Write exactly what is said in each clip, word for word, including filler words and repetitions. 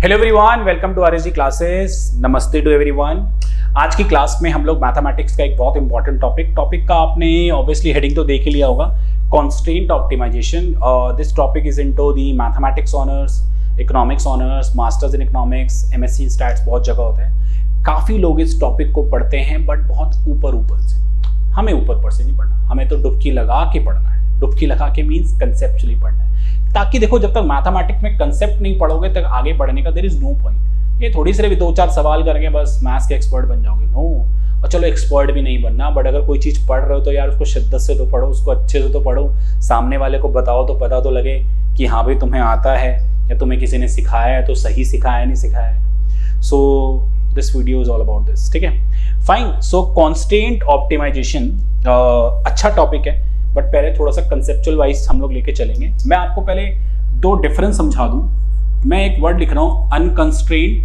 Hello everyone, welcome to RSG classes. नमस्ते to everyone. आज की क्लास में हम लोग मैथमेटिक्स का एक बहुत इंपॉर्टेंट टॉपिक टॉपिक का आपने ऑब्वियसली हेडिंग तो देख ही लिया होगा, constraint optimization. This topic is into the mathematics honours, economics honours, masters in economics, MSc stats, बहुत जगह होता है। काफ़ी लोग इस टॉपिक को पढ़ते हैं बट बहुत ऊपर ऊपर से। हमें ऊपर ऊपर से नहीं पढ़ना, हमें तो डुबकी लगा के पढ़ना है। डुबकी लगा के मीन्स कंसेप्चुअली पढ़ना है, ताकि देखो जब तक मैथमेटिक्स में कंसेप्ट नहीं पढ़ोगे तक आगे बढ़ने का देयर इज नो पॉइंट। ये थोड़ी सिर्फ दो चार सवाल करके बस मैथ्स के एक्सपर्ट बन जाओगे, नो। और चलो एक्सपर्ट भी नहीं बनना, बट अगर कोई चीज़ पढ़ रहे हो तो यार उसको शिद्दत से तो पढ़ो, उसको अच्छे से तो पढ़ो, सामने वाले को बताओ तो पता तो लगे कि हाँ भाई तुम्हें आता है या तुम्हें किसी ने सिखाया है तो सही सिखाया नहीं सिखाया है। So this video is all about this, ठीक है, फाइन। सो कॉन्स्टेंट ऑप्टिमाइजेशन अच्छा टॉपिक है, बट पहले थोड़ा सा कंसेप्चुअल वाइज हम लोग लेके चलेंगे। मैं आपको पहले दो डिफरेंस समझा दूं। मैं एक वर्ड लिख रहा हूं, अनकंस्ट्रेंट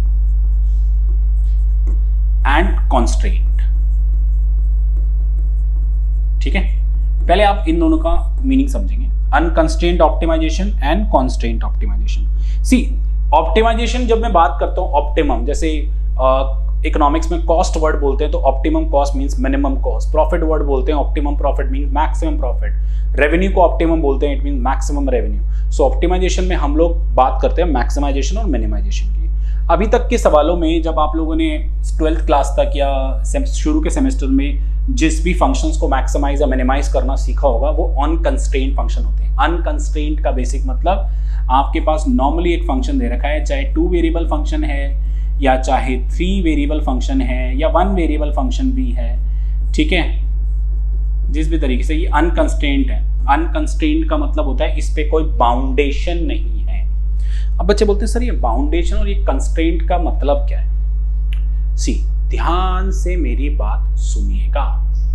एंड कॉन्स्ट्रेंट, ठीक है। पहले आप इन दोनों का मीनिंग समझेंगे, unconstraint optimization and constraint optimization. See optimization जब मैं बात करता हूं, ऑप्टिमम, जैसे इकोनॉमिक्स में कॉस्ट वर्ड बोलते हैं तो optimum cost means minimum cost, profit word बोलते हैं optimum profit means maximum profit, revenue को ऑप्टिमम बोलते हैं, it means maximum revenue. So optimization में हम लोग बात करते हैं मैक्सिमाइजेशन और मिनिमाइजेशन की। अभी तक के सवालों में जब आप लोगों ने ट्वेल्थ क्लास तक या शुरू के सेमेस्टर में जिस भी फंक्शंस को मैक्सिमाइज या मिनिमाइज करना सीखा होगा वो अनकंस्ट्रेंट फंक्शन होते हैं। अनकंस्ट्रेंट का बेसिक मतलब आपके पास नॉर्मली एक फंक्शन दे रखा है, चाहे टू वेरिएबल फंक्शन है या चाहे थ्री वेरिएबल फंक्शन है या वन वेरिएबल फंक्शन भी है, ठीक है, जिस भी तरीके से ये अनकंस्ट्रेंट है। अनकंस्ट्रेंट का मतलब होता है इस पे कोई बाउंडेशन नहीं है। अब बच्चे बोलते हैं सर ये बाउंडेशन और ये कंस्ट्रेंट का मतलब क्या है। सी ध्यान से मेरी बात सुनिएगा।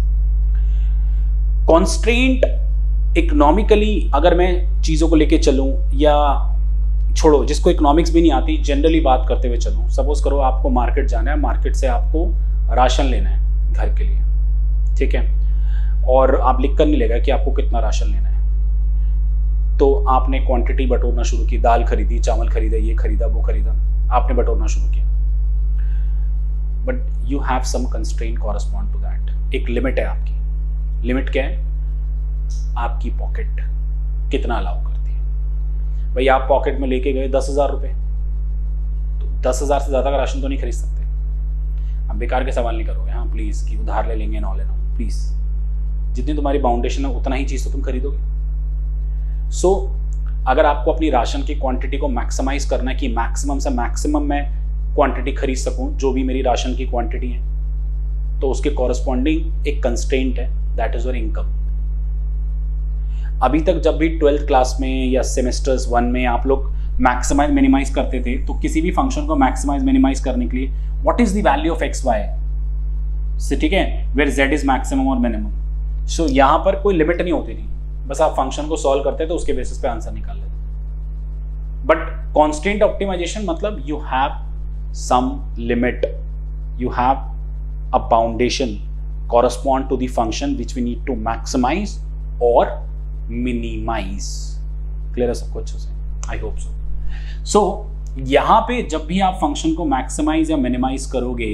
कॉन्स्ट्रेंट इकोनॉमिकली अगर मैं चीजों को लेके चलूं, या छोड़ो जिसको इकोनॉमिक्स भी नहीं आती, जनरली बात करते हुए चलूं। सपोज करो आपको मार्केट जाना है, मार्केट से आपको राशन लेना है घर के लिए, ठीक है, और आप लिख कर नहीं लेगा कि आपको कितना राशन लेना है। तो आपने क्वांटिटी बटोरना शुरू की, दाल खरीदी, चावल खरीदा, ये खरीदा, वो खरीदा, आपने बटोरना शुरू किया। But you have some constraint correspond to that. एक लिमिट है आपकी। लिमिट क्या है? आपकी पॉकेट कितना अलाउ करती है। भाई आप पॉकेट में लेके गए दस हजार रुपये, तो दस हजार से ज्यादा का राशन तो नहीं खरीद सकते। आप बेकार के सवाल नहीं करोगे, हाँ प्लीज, कि उधार ले लेंगे ना लेना, प्लीज। जितनी तुम्हारी बाउंडेशन है उतना ही चीज तो तुम खरीदोगे। सो so, अगर आपको अपनी राशन की क्वांटिटी को मैक्सिमाइज करना है कि मैक्सिमम से मैक्सिमम मैं क्वांटिटी खरीद सकूं, जो भी मेरी राशन की क्वांटिटी है, तो उसके कॉरस्पॉन्डिंग एक कंस्ट्रेंट है, दैट इज योर इनकम। अभी तक जब भी ट्वेल्थ क्लास में या सेमेस्टर्स वन में आप लोग मैक्सिमाइज मिनिमाइज करते थे, तो किसी भी फंक्शन को मैक्सिमाइज मिनिमाइज करने के लिए what is the value of x y, ठीक है, वेयर जेड इज मैक्सिमम और मिनिमम। सो यहाँ पर कोई लिमिट नहीं होती थी, बस आप फंक्शन को सॉल्व करते तो उसके बेसिस पे आंसर निकाल लेते। बट कॉन्स्टेंट ऑप्टिमाइजेशन मतलब you have some limit, you have a boundation correspond to the function which we need to maximize और मिनिमाइज। क्लियर है सबको अच्छे से? आई होप सो। सो यहां पे जब भी आप फंक्शन को मैक्सिमाइज या मिनिमाइज करोगे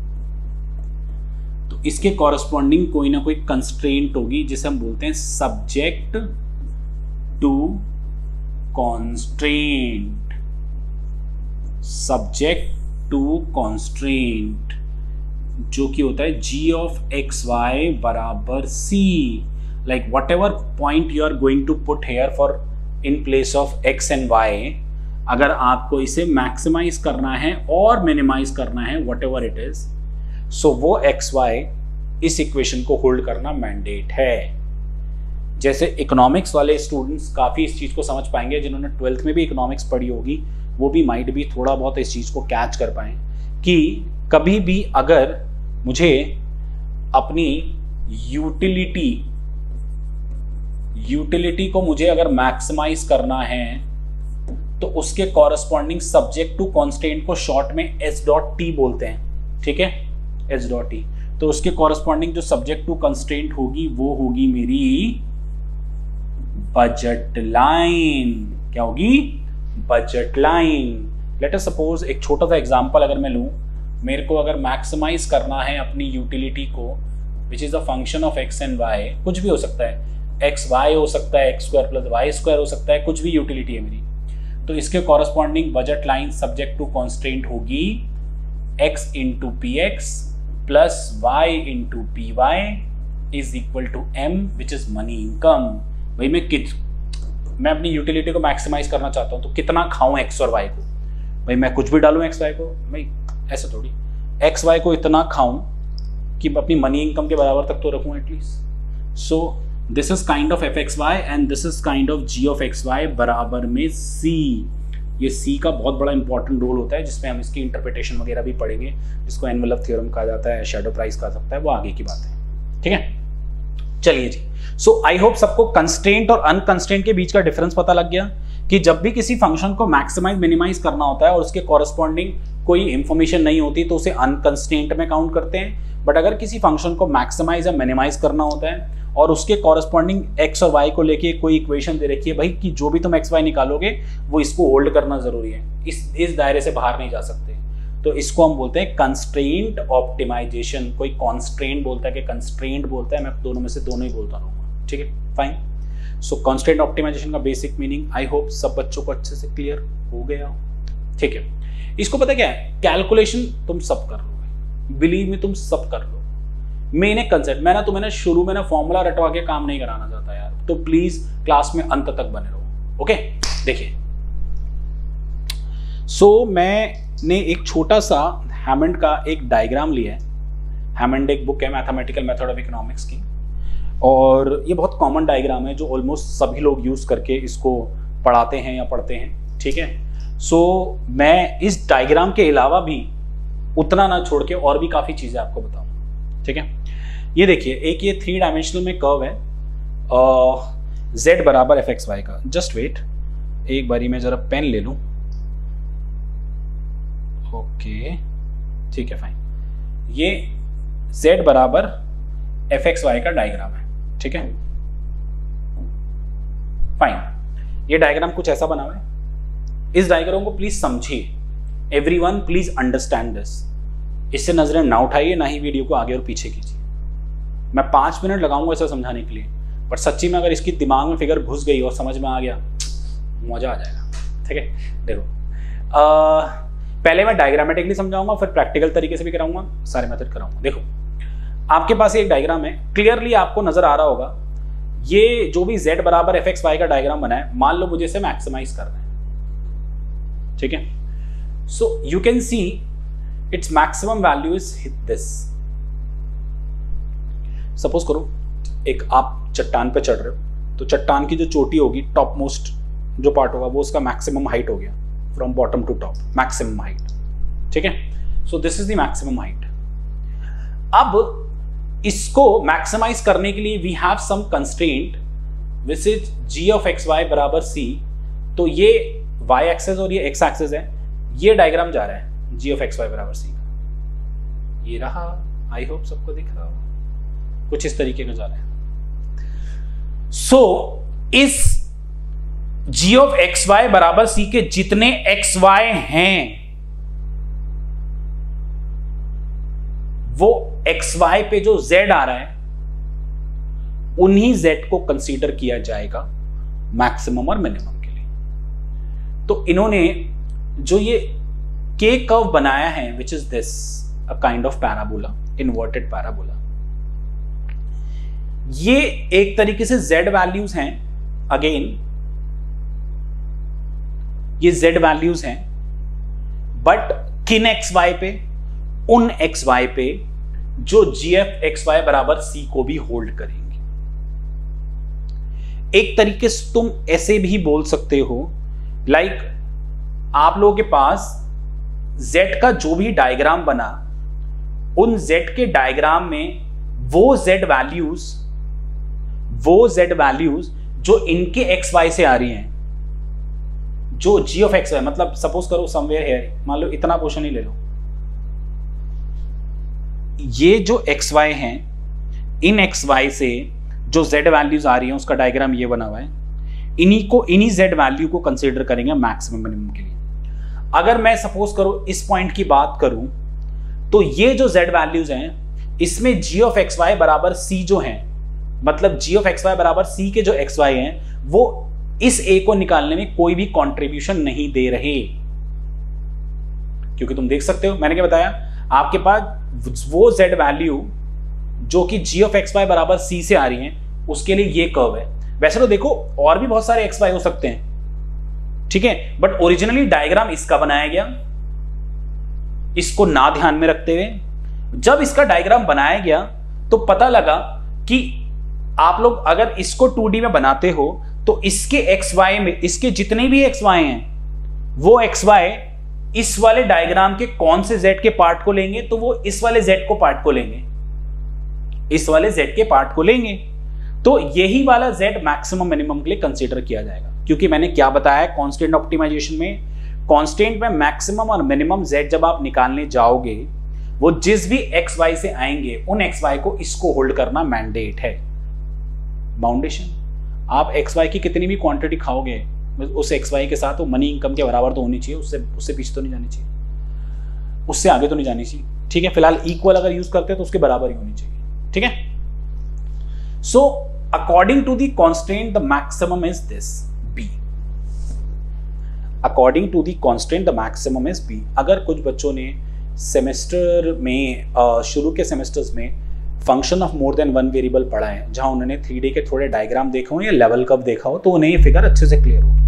तो इसके कॉरस्पॉन्डिंग कोई ना कोई कंस्ट्रेंट होगी, जिसे हम बोलते हैं subject to constraint. Subject to constraint जो कि होता है जी ऑफ एक्स वाई बराबर सी। Like whatever point you are going to put here for in place of x and y, अगर आपको इसे मैक्सिमाइज करना है और मिनिमाइज करना है whatever it is, so वो x y इस इक्वेशन को होल्ड करना मैंडेट है। जैसे इकोनॉमिक्स वाले स्टूडेंट्स काफी इस चीज को समझ पाएंगे, जिन्होंने ट्वेल्थ में भी इकोनॉमिक्स पढ़ी होगी वो भी माइट भी थोड़ा बहुत इस चीज को कैच कर पाए कि कभी भी अगर मुझे अपनी यूटिलिटी यूटिलिटी को मुझे अगर मैक्सिमाइज करना है तो उसके कॉरस्पॉन्डिंग सब्जेक्ट टू कॉन्स्टेंट को शॉर्ट में एस डॉट टी बोलते हैं, ठीक है, एस डॉट टी। तो उसके कॉरस्पॉन्डिंग जो सब्जेक्ट टू कंस्ट्रेंट होगी वो होगी मेरी बजट लाइन। क्या होगी? Budget line. Let us suppose एक छोटा सा एग्जांपल अगर मैं लूँ, मेरे को अगर मैक्सिमाइज करना है अपनी यूटिलिटी को which is a function of x and y, कुछ भी हो सकता है, एक्स वाई हो सकता है, x square plus y square हो सकता है, कुछ भी यूटिलिटी है मेरी, तो इसके corresponding budget line subject to constraint होगी x into p x plus y into p y is equal to m which is money income. भाई मैं कित मैं अपनी यूटिलिटी को मैक्सिमाइज करना चाहता हूँ, तो कितना खाऊं एक्स और वाई को? भाई मैं कुछ भी डालूं एक्स वाई को? भाई ऐसा थोड़ी, एक्स वाई को इतना खाऊं कि अपनी मनी इनकम के बराबर तक तो रखूं at least. So this is kind of f x y and this is kind of g of x y बराबर में सी। ये सी का बहुत बड़ा इंपॉर्टेंट रोल होता है, जिसमें हम इसकी इंटरप्रिटेशन वगैरह भी पढ़ेंगे, जिसको एनवेलप थ्योरम कहा जाता है, शैडो प्राइस कहा सकता है, वो आगे की बात है। ठीक है, चलिए जी। सो आई होप सबको कंस्ट्रेंट और अनकंस्ट्रेंट के बीच का डिफरेंस पता लग गया कि जब भी किसी फंक्शन को मैक्सिमाइज मिनिमाइज करना होता है और उसके कॉरस्पॉन्डिंग कोई इंफॉर्मेशन नहीं होती तो उसे अनकंस्ट्रेंट में काउंट करते हैं, बट अगर किसी फंक्शन को मैक्सिमाइज या मिनिमाइज करना होता है और उसके कॉरस्पॉन्डिंग एक्स और वाई को लेके कोई इक्वेशन दे रखी है भाई कि जो भी तुम एक्स वाई निकालोगे वो इसको होल्ड करना जरूरी है, इस इस दायरे से बाहर नहीं जा सकते, तो इसको हम बोलते हैं कंस्ट्रेंट ऑप्टिमाइजेशन। कोई कॉन्स्ट्रेंट बोलता है कि कंस्ट्रेंट बोलता है, मैं दोनों में से दोनों ही बोलता रहूंगा। ठीक है, फाइन। सो कंस्ट्रेंट ऑप्टिमाइजेशन का बेसिक मीनिंग आई होप सब बच्चों को अच्छे से क्लियर हो गया हो। ठीक है, इसको पता क्या है, कैलकुलेशन तुम सब कर लो, बिलीव में तुम सब कर लो। मैंने कंसेप्ट मैं ना तुम्हें ना शुरू में ना फॉर्मूला रटवा के काम नहीं कराना चाहता यार, तो प्लीज क्लास में अंत तक बने रहो। ओके, देखिए, सो so, मैंने एक छोटा सा हैमंड का एक डायग्राम लिया है। हैमंड एक बुक है मैथमेटिकल मेथड ऑफ इकोनॉमिक्स की, और ये बहुत कॉमन डायग्राम है जो ऑलमोस्ट सभी लोग यूज करके इसको पढ़ाते हैं या पढ़ते हैं। ठीक है, सो so, मैं इस डायग्राम के अलावा भी उतना ना छोड़ के और भी काफी चीजें आपको बताऊंगा। ठीक है, ये देखिए, एक ये थ्री डायमेंशनल में कर्व है z बराबर एफ एक्स वाई का। जस्ट वेट, एक बारी मैं जरा पेन ले लूं। ओके, ठीक है, फाइन। ये z बराबर एफ एक्स वाई का डायग्राम है। ठीक है, फाइन। ये डायग्राम कुछ ऐसा बना हुआ है। इस डायग्राम को प्लीज समझिए, एवरीवन प्लीज अंडरस्टैंड दिस। इससे नजरें ना उठाइए, ना ही वीडियो को आगे और पीछे कीजिए। मैं पांच मिनट लगाऊंगा इसे समझाने के लिए, पर सच्ची में अगर इसकी दिमाग में फिगर घुस गई और समझ में आ गया, मजा आ जाएगा। ठीक है, देखो, आ, पहले मैं डायग्रामेटिकली समझाऊंगा, फिर प्रैक्टिकल तरीके से भी कराऊंगा, सारे मेथड कराऊंगा। देखो, आपके पास एक डायग्राम है, क्लियरली आपको नजर आ रहा होगा। ये जो भी z बराबर एफ एक्स वाई का डायग्राम बना है, मान लो मुझे इसे मैक्सिमाइज करना है। ठीक है, so you can see its maximum value is this। Suppose करो एक आप चट्टान पे चढ़ रहे हो, तो चट्टान की जो चोटी होगी, टॉप मोस्ट जो पार्ट होगा, वो उसका मैक्सिमम हाइट हो गया, from bottom to top, maximum height. ठीक है, so this is the maximum height. अब इसको मैक्सिमाइज करने के लिए we have some constraint which is g of x y बराबर सी। तो ये वाई एक्सेस और ये एक्स एक्सेस है, ये डायग्राम जा रहा है जी ऑफ एक्स वाई बराबर सी का। ये रहा, आई होप सबको दिख रहा हो, कुछ इस तरीके का जा रहा है। सो so, इस जी ऑफ एक्स वाई बराबर सी के जितने एक्स वाई हैं, वो एक्स वाई पे जो z आ रहा है, उन्हीं z को कंसीडर किया जाएगा मैक्सिमम और मिनिमम के लिए। तो इन्होंने जो ये के कर्व बनाया है, which is this a kind of parabola, inverted parabola. ये एक तरीके से z वैल्यूज हैं, अगेन ये z वैल्यूज हैं, बट किन एक्स वाई पे? उन एक्स वाई पे जो जी एफ एक्स वाई बराबर सी को भी होल्ड करेंगे। एक तरीके से तुम ऐसे भी बोल सकते हो, लाइक like, आप लोगों के पास z का जो भी डायग्राम बना, उन z के डायग्राम में वो z वैल्यूज वो z वैल्यूज जो इनके एक्स वाई से आ रही हैं, जो g ऑफ एक्स वाई, मतलब सपोज करो समवेयर हियर, मान लो इतना पोर्शन ही ले लो, ये जो एक्स वाई हैं, इन एक्स वाई से जो z वैल्यूज आ रही हैं, उसका डायग्राम ये बना हुआ है। इन्हीं को इन्हीं z वैल्यू को कंसीडर करेंगे मैक्सिमम मिनिमम के लिए। अगर मैं सपोज करो इस पॉइंट की बात करूं तो ये जो z वैल्यूज हैं इसमें g ऑफ एक्स वाई बराबर c जो है, मतलब g ऑफ एक्स वाई बराबर c के जो एक्स वाई हैं वो इस a को निकालने में कोई भी कंट्रीब्यूशन नहीं दे रहे। क्योंकि तुम देख सकते हो मैंने क्या बताया, आपके पास वो z वैल्यू जो कि g ऑफ एक्स वाई बराबर c से आ रही है उसके लिए ये कर्व है। वैसे तो देखो और भी बहुत सारे एक्स वाई हो सकते हैं, ठीक है, बट ओरिजिनली डायग्राम इसका बनाया गया, इसको ना ध्यान में रखते हुए जब इसका डायग्राम बनाया गया तो पता लगा कि आप लोग अगर इसको टू डी में बनाते हो तो इसके एक्स वाई में, इसके जितने भी एक्स वाई हैं वो एक्स वाई इस वाले डायग्राम के कौन से जेड के पार्ट को लेंगे, तो वो इस वाले जेड को पार्ट को लेंगे, इस वाले जेड के पार्ट को लेंगे। तो यही वाला जेड मैक्सिमम मिनिमम के लिए कंसीडर किया जाएगा, क्योंकि मैंने क्या बताया कांस्टेंट ऑप्टिमाइजेशन में, कांस्टेंट में मैक्सिमम और मिनिमम जेड जब आप निकालने जाओगे वो जिस भी एक्स वाई से आएंगे उन एक्स वाई को इसको होल्ड करना मैंडेट है। बाउंडेशन, आप एक्स वाई की कितनी भी क्वांटिटी खाओगे उस एक्स वाई के साथ वो मनी इनकम के बराबर तो होनी चाहिए, उससे उससे पीछे तो नहीं जानी चाहिए, उससे आगे तो नहीं जानी चाहिए, ठीक है। फिलहाल इक्वल अगर यूज करते हैं तो उसके बराबर ही होनी चाहिए, ठीक है। So according to the constant the maximum is this B, according to the constant the maximum is B. अगर कुछ बच्चों ने सेमेस्टर में शुरू के सेमेस्टर्स में function of more than one variable पढ़ा है, जहां उन्होंने थ्री डी के थोड़े डायग्राम देखा हो या लेवल कर्व देखा हो, तो उन्हें ये फिगर अच्छे से क्लियर होगी।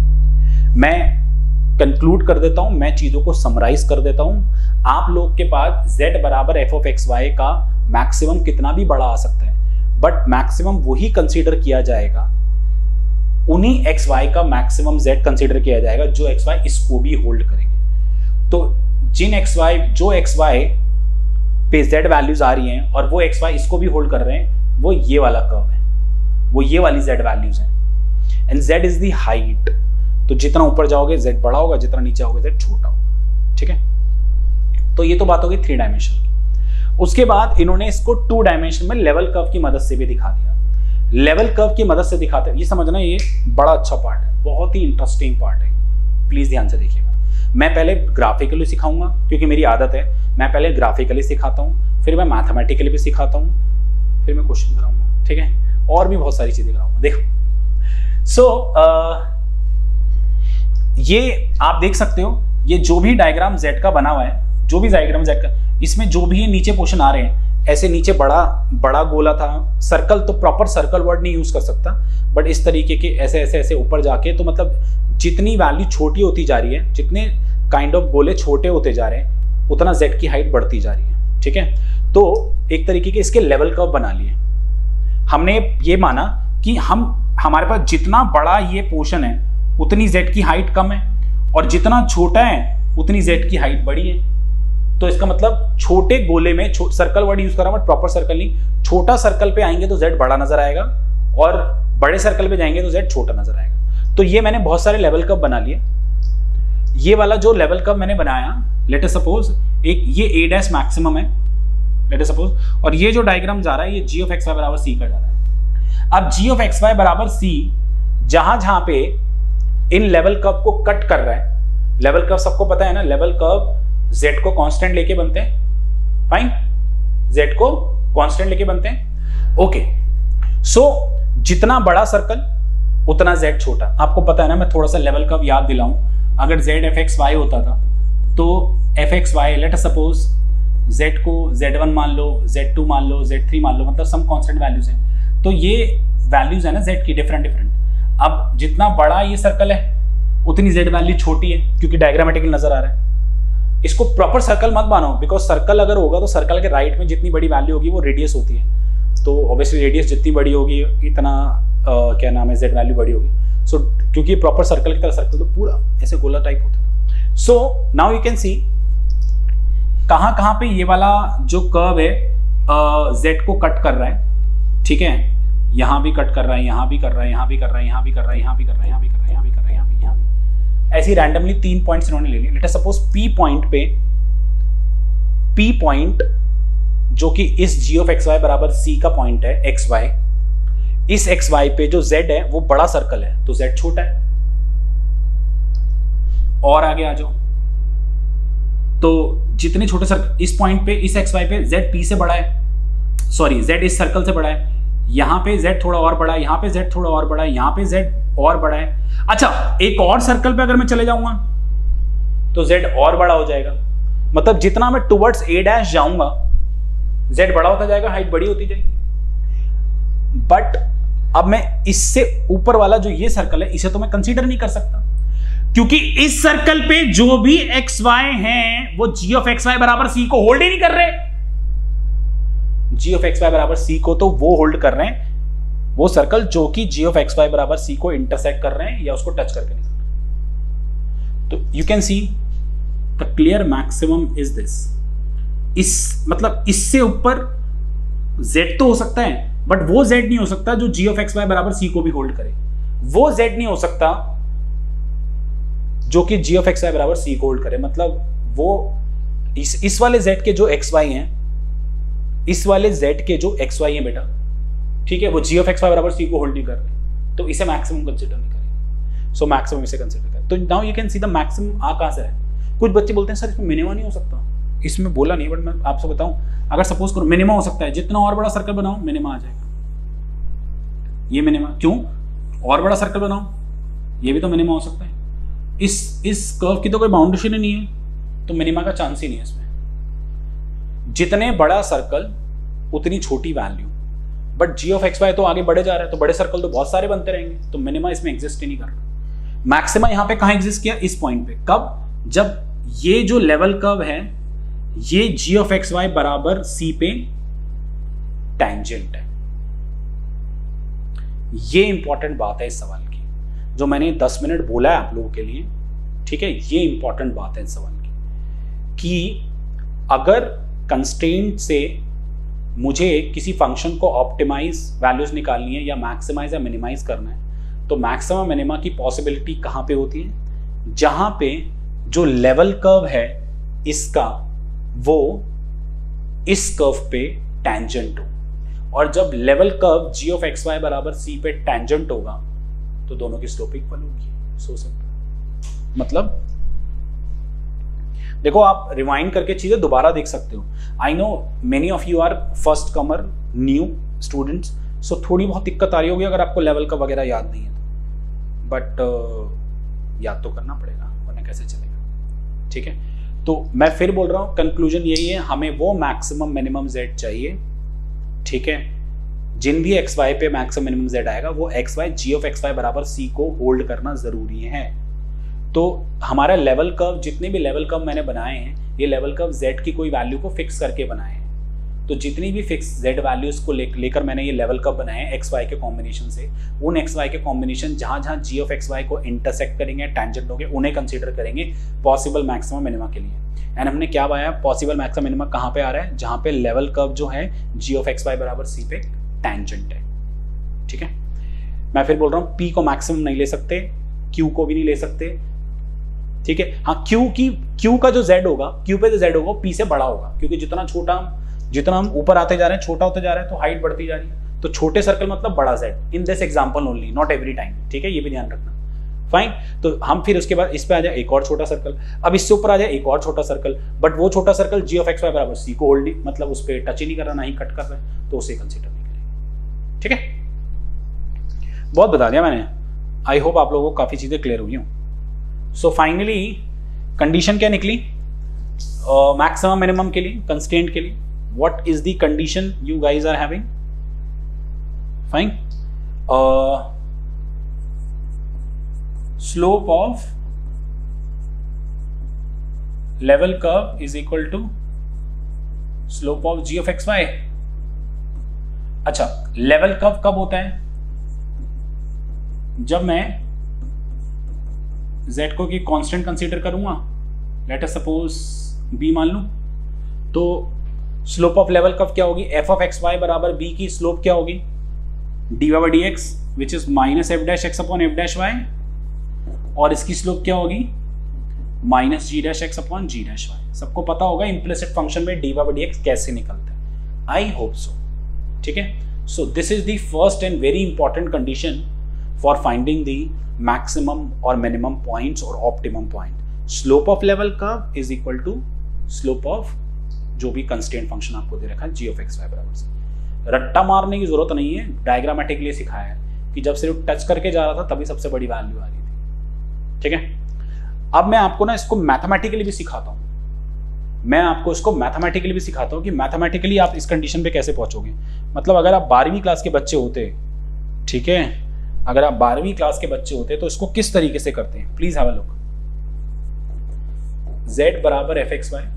मैं कंक्लूड कर देता हूं, मैं चीजों को समराइज कर देता हूं। आप लोग के पास z बराबर एफ ऑफ एक्स वाई का मैक्सिमम कितना भी बड़ा आ सकता है, बट मैक्सिमम वही कंसीडर किया जाएगा, उन्हीं एक्स वाई का मैक्सिमम z कंसीडर किया जाएगा जो एक्स वाई इसको भी होल्ड करेंगे। तो जिन एक्स वाई जो एक्स वाई पे z वैल्यूज आ रही हैं और वो एक्स वाई इसको भी होल्ड कर रहे हैं, वो ये वाला कर्व है, वो ये वाली z वैल्यूज हैं। And z is the height, तो जितना ऊपर जाओगे z बड़ा होगा, जितना नीचे आओगे z छोटा होगा, ठीक है। तो ये तो बात होगी थ्री डायमेंशन की। उसके बाद इन्होंने इसको टू डायमेंशन में लेवल कर्व की मदद से भी दिखा दिया। लेवल कर्व की मदद से दिखाते हैं, ये समझना ये बड़ा अच्छा पार्ट है, बहुत ही इंटरेस्टिंग पार्ट है, प्लीज ध्यान से देखिएगा। मैं पहले ग्राफिकली सिखाऊंगा क्योंकि मेरी आदत है, मैं पहले ग्राफिकली सिखाता हूँ, फिर मैं मैथमेटिकली भी सिखाता हूँ, फिर मैं क्वेश्चन कराऊंगा, ठीक है, और भी बहुत सारी चीजें कराऊंगा। देखो सो so, ये आप देख सकते हो, ये जो भी डायग्राम z का बना हुआ है, जो भी डायग्राम z का, इसमें जो भी ये नीचे पोर्शन आ रहे हैं, ऐसे नीचे बड़ा बड़ा गोला था, सर्कल तो प्रॉपर सर्कल वर्ड नहीं यूज कर सकता, बट इस तरीके के ऐसे ऐसे ऐसे ऊपर जाके, तो मतलब जितनी वैल्यू छोटी होती जा रही है, जितने काइंड ऑफ गोले छोटे होते जा रहे हैं, उतना z की हाइट बढ़ती जा रही है, ठीक है। तो एक तरीके के इसके लेवल कर्व बना लिए। हमने ये माना कि हम हमारे पास जितना बड़ा ये पोर्शन है उतनी z की हाइट कम है, और जितना छोटा है उतनी z की हाइट बड़ी है। तो इसका मतलब छोटे गोले में, सर्कल वर्ड यूज कर रहा हूं, प्रॉपर सर्कल नहीं, छोटा सर्कल पे आएंगे तो z बड़ा नजर आएगा, और बड़े सर्कल पे जाएंगे तो z छोटा नजर आएगा। तो ये मैंने बहुत सारे लेवल कर्व बना लिए। ये वाला जो लेवल कर्व मैंने बनाया, लेट अस सपोज एक ये a डैश मैक्सिमम है, लेट अस सपोज, और ये जो डायग्राम जा रहा है ये g ऑफ एक्स वाई बराबर c का जा रहा है। अब g ऑफ एक्स वाई बराबर c जहां जहां पे इन लेवल कर्व को कट कर रहा है, लेवल कर्व सबको पता है ना, लेवल कर्व z को कांस्टेंट लेके बनते हैं, फाइन, z को कांस्टेंट लेके बनते हैं, ओके। सो जितना बड़ा सर्कल उतना z छोटा। आपको पता है ना, मैं थोड़ा सा लेवल कर्व याद दिलाऊं, अगर z एफ एक्स वाई होता था तो f x y, let us suppose z को ज़ेड वन मान लो, ज़ेड टू मान लो, ज़ेड थ्री मान लो, मतलब सम कांस्टेंट वैल्यूज हैं। तो ये वैल्यूज है ना z की, डिफरेंट डिफरेंट। अब जितना बड़ा ये सर्कल है उतनी z वैल्यू छोटी है, क्योंकि डायग्रामेटिकली नजर आ रहा है। इसको प्रॉपर सर्कल मत मानो, बिकॉज सर्कल अगर होगा तो सर्कल के राइट में जितनी बड़ी वैल्यू होगी वो रेडियस होती है, तो ऑब्वियसली रेडियस जितनी बड़ी होगी इतना uh, क्या नाम है z वैल्यू बड़ी होगी। सो so, क्योंकि प्रॉपर सर्कल की तरह सर्कल तो पूरा ऐसे गोला टाइप होता है। So now you can see कहां कहां पे ये वाला जो कर्व है uh, z को कट कर रहा है, ठीक है, यहां भी कट कर रहा है, यहां भी कर रहा है, यहां भी कर रहा है, यहां भी कर रहा है, यहां भी कर रहा है, यहां भी कर रहा है, यहां भी कर रहा है, यहां भी, यहां भी, ऐसी रैंडमली तीन पॉइंट्स इन्होंने ले लिए। Let us suppose p point पे, p पॉइंट जो कि इस g ऑफ एक्स वाई बराबर c का पॉइंट है, एक्स वाई, इस एक्स वाई पे जो z है वो बड़ा सर्कल है तो z छोटा है। और आगे आ जाओ, तो जितने छोटे सर्कल इस पॉइंट पे, इस एक्स वाई पे z p से बड़ा है, सॉरी z इस सर्कल से बड़ा है, यहाँ पे z थोड़ा और बड़ा है, यहाँ पे z थोड़ा और बड़ा है, यहाँ पे z और बड़ा है। अच्छा, एक और सर्कल पे अगर मैं चले जाऊंगा तो z और बड़ा हो जाएगा। मतलब जितना मैं टुवर्ड्स a डैश जाऊंगा z बड़ा होता जाएगा, हाइट बड़ी होती जाएगी। बट अब मैं इससे ऊपर वाला जो ये सर्कल है इसे तो मैं कंसीडर नहीं कर सकता, क्योंकि इस सर्कल पे जो भी एक्स वाई हैं वो जी ऑफ एक्स वाई बराबर सी को होल्ड ही नहीं कर रहे। जी ऑफ एक्स वाई बराबर सी को तो वो होल्ड कर रहे हैं, वो सर्कल जो कि जी ऑफ एक्स वाई बराबर सी को इंटरसेक्ट कर रहे हैं या उसको टच करके नहीं कर रहे। तो you can see the clear maximum is this. इस मतलब इससे ऊपर z तो हो सकता है, बट वो z नहीं हो सकता जो g ऑफ एक्स वाई बराबर c को भी होल्ड करे। वो z नहीं हो सकता जो कि g ऑफ एक्स वाई बराबर c को होल्ड करे। मतलब वो इस इस वाले z के जो एक्स वाई हैं, इस वाले z के जो एक्स वाई हैं बेटा, ठीक है, वो g ऑफ एक्स वाई बराबर c को होल्ड नहीं कर रहे, तो इसे मैक्सिमम कंसीडर नहीं करेंगे। सो मैक्सिमम इसे कंसीडर करें। तो now you can see the maximum आ कहां से है। कुछ बच्चे बोलते हैं सर इसमें मिनिमम नहीं हो सकता, इसमें बोला नहीं, बट मैं आपसे बताऊं, अगर सपोज करो मिनिमम हो सकता है, जितना और बड़ा सर्कल बनाओ मिनिमम आ जाएगा। ये मिनिमम क्यों, और बड़ा सर्कल बनाओ, ये भी तो मिनिमम हो सकता है। इस इस कर्व की तो कोई बाउंडेशन ही नहीं है, तो मिनिमा का चांस ही नहीं है इसमें। जितने बड़ा सर्कल उतनी छोटी value, but g of x y तो आगे बढ़े जा रहा है, तो बड़े सर्कल तो बहुत सारे बनते रहेंगे, तो मिनिमा इसमें एग्जिस्ट ही नहीं कर रहा। मैक्सिमा यहां पे कहां एग्जिस्ट किया, इस पॉइंट पे। कब, जब ये जो लेवल कर्व है ये g ऑफ एक्स वाई बराबर c पे टैंजेंट है। ये इंपॉर्टेंट बात है इस सवाल की, जो मैंने दस मिनट बोला है आप लोगों के लिए, ठीक है। ये इंपॉर्टेंट बात है इस सवाल की कि अगर कंस्ट्रेंट से मुझे किसी फंक्शन को ऑप्टिमाइज वैल्यूज निकालनी है या मैक्सिमाइज या मिनिमाइज करना है, तो मैक्सिमम मिनिमा की पॉसिबिलिटी कहां पे होती है, जहां पे जो लेवल कर्व है इसका वो इस कर्व पे टैंजेंट हो। और जब level curve g of x y बराबर c पे टैंजेंट होगा तो दोनों की स्लोप इक्वल होगी। So simple. मतलब देखो, आप रिवाइंड करके चीजें दोबारा देख सकते हो। I know many of you are first comer, new students, so थोड़ी बहुत दिक्कत आ रही होगी अगर आपको लेवल का वगैरह याद नहीं है तो, बट uh, याद तो करना पड़ेगा, वरना कैसे चलेगा, ठीक है। तो मैं फिर बोल रहा हूं, कंक्लूजन यही है, हमें वो मैक्सिमम मिनिमम z चाहिए, ठीक है। जिन भी एक्स वाई पे मैक्सिमम मिनिमम z आएगा वो x y g of x y बराबर c को होल्ड करना जरूरी है। तो हमारा लेवल कर्व, जितने भी लेवल कर्व मैंने बनाए हैं, ये लेवल कर्व z की कोई वैल्यू को फिक्स करके बनाए हैं। तो जितनी भी फिक्स z वैल्यूज को ले, लेकर मैंने ये लेवल कर्व बनाए हैं एक्स वाई के कॉम्बिनेशन से, उन एक्स वाई के कॉम्बिनेशन जहां जहां जी ऑफ एक्स वाई को इंटरसेक्ट करेंगे, टैंजेंट होंगे, उन्हें कंसीडर करेंगे पॉसिबल मैक्सिमम मिनिमा के लिए। एंड हमने क्या पाया, पॉसिबल मैक्सिमम मिनिमा कहां पे आ रहा है, जहां पे लेवल कर्व जो है जी ऑफ एक्स वाई बराबर सी पे टैंजेंट है, ठीक है। मैं फिर बोल रहा हूं, p को मैक्सिमम नहीं ले सकते, q को भी नहीं ले सकते, ठीक है। हाँ, q की q का जो z होगा, q पे जो z होगा p से बड़ा होगा, क्योंकि जितना छोटा हम जितना हम ऊपर आते जा रहे हैं, छोटा होते जा रहे हैं, तो हाइट बढ़ती जा रही है। तो छोटे सर्कल मतलब बड़ा z, in this example only, not every time, ठीक है, ये भी ध्यान रखना। फाइन। तो हम फिर उसके बाद इस पे आ जाए एक और छोटा सर्कल, अब इससे ऊपर आ जाए एक और छोटा सर्कल, बट वो छोटा circle ji of x y बराबर सी को होल्ड नहीं, मतलब उस पर टच ही नहीं कर रहा, ना ही कट कर रहा है, तो उसे कंसीडर नहीं करेंगे, ठीक है। बहुत बता दिया मैंने, आई होप आप लोगों को काफी चीजें क्लियर हुई हों। सो फाइनली कंडीशन क्या निकली मैक्सिमम मिनिमम के लिए, कंस्ट्रेंट के लिए? What is the condition you guys are having? Fine. Uh, slope of level curve is equal to slope of g of x y. अच्छा, लेवल कर्व कब होता है? जब मैं z को की कांस्टेंट कंसीडर करूंगा, लेट अस सपोज b मान लूं, तो स्लोप ऑफ लेवल कर्व क्या होगी, एफ ऑफ एक्स वाई बराबर बी की स्लोप क्या होगी, d y by d x which is minus f dash x upon f dash y, और इसकी स्लोप क्या होगी, minus g dash x upon g dash y. सबको पता होगा इम्प्लिसिट फंक्शन में d y by d x कैसे निकलता है, आई होप सो, ठीक है। So this is the first and very important condition for finding the maximum और मिनिमम पॉइंट्स और optimum point. Slope of level curve is equal to slope of जो भी constant function आपको दे रखा है जी of x y बराबर सी। रट्टा मारने की जरूरत नहीं है, डायग्रामेटिकली सिखाया है कि जब सिर्फ टच करके जा रहा था तभी सबसे बड़ी वैल्यू आ रही थी। ठीक है, अब मैं आपको ना इसको मैथमेटिकली भी सिखाता हूं, मैं आपको इसको मैथमेटिकली भी सिखाता हूं कि मैथमेटिकली आप इस कंडीशन पे कैसे पहुंचोगे। मतलब अगर आप बारहवीं क्लास के बच्चे होते, ठीक है, अगर आप बारहवीं क्लास के बच्चे होते तो इसको किस तरीके से करते हैं, please have a look. z बराबर f x y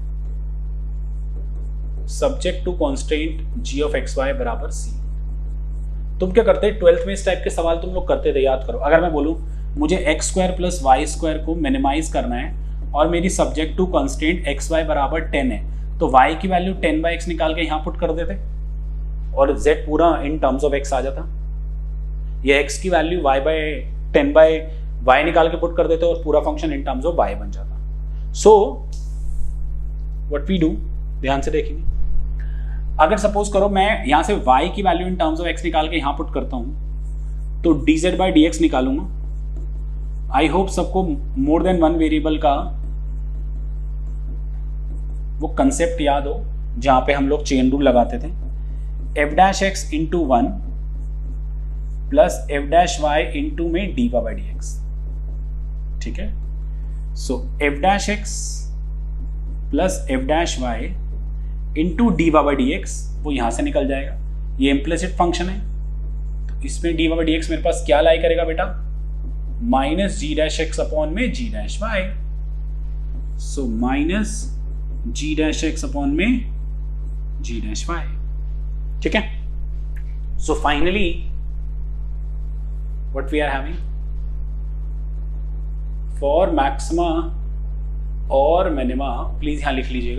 subject to constant g of x y बराबर सी। तुम क्या करते ट्वेल्थ में इस टाइप के सवाल तुम लोग करते थे, याद करो। अगर मैं बोलूं मुझे x square plus y square को मिनिमाइज करना है और मेरी subject to constant x y बराबर टेन है, तो y की वैल्यू टेन बाई एक्स निकाल के यहां पुट कर देते और z पूरा इन टर्म्स ऑफ x आ जाता। ये x की value y by ten by y निकाल के पुट कर देते और पूरा function in terms of y बन जाता। सो व्हाट वी डू, ध्यान से देखेंगे, अगर सपोज करो मैं यहां से y की value in terms of x निकाल के यहां पुट करता हूं तो dz बाई डी एक्स निकालूंगा। आई होप सबको मोर देन वन वेरिएबल का वो कंसेप्ट याद हो जहां पे हम लोग चेन रूल लगाते थे। F dash x into one plus f dash y into में डी बाई डी एक्स। ठीक है, so f dash x plus f dash y into d by d x वो यहां से निकल जाएगा। ये इम्प्लिसिट फंक्शन है, तो इसमें डी बाई डी एक्स मेरे पास क्या लाई करेगा बेटा, minus g dash x upon में g dash y. So minus g dash x upon में जी डैश वाई। ठीक है, so finally what we are having for maxima और मिनिमा, प्लीज यहां लिख लीजिएगा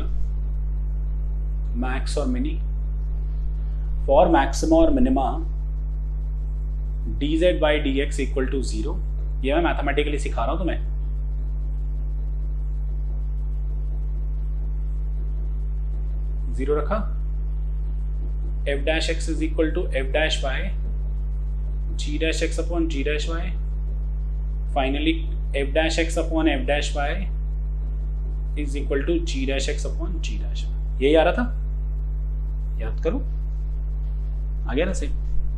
मैक्स और मिनी। फॉर मैक्सिमा और minima d z by d x equal to zero. ये मैं मैथमेटिकली सिखा रहा हूं तुम्हें। जीरो रखा, f dash x is equal to F dash y g dash x upon g dash y. Finally f dash x upon f dash y is equal to g dash x upon g dash y. यही आ रहा था, याद करो, आ गया ना सही।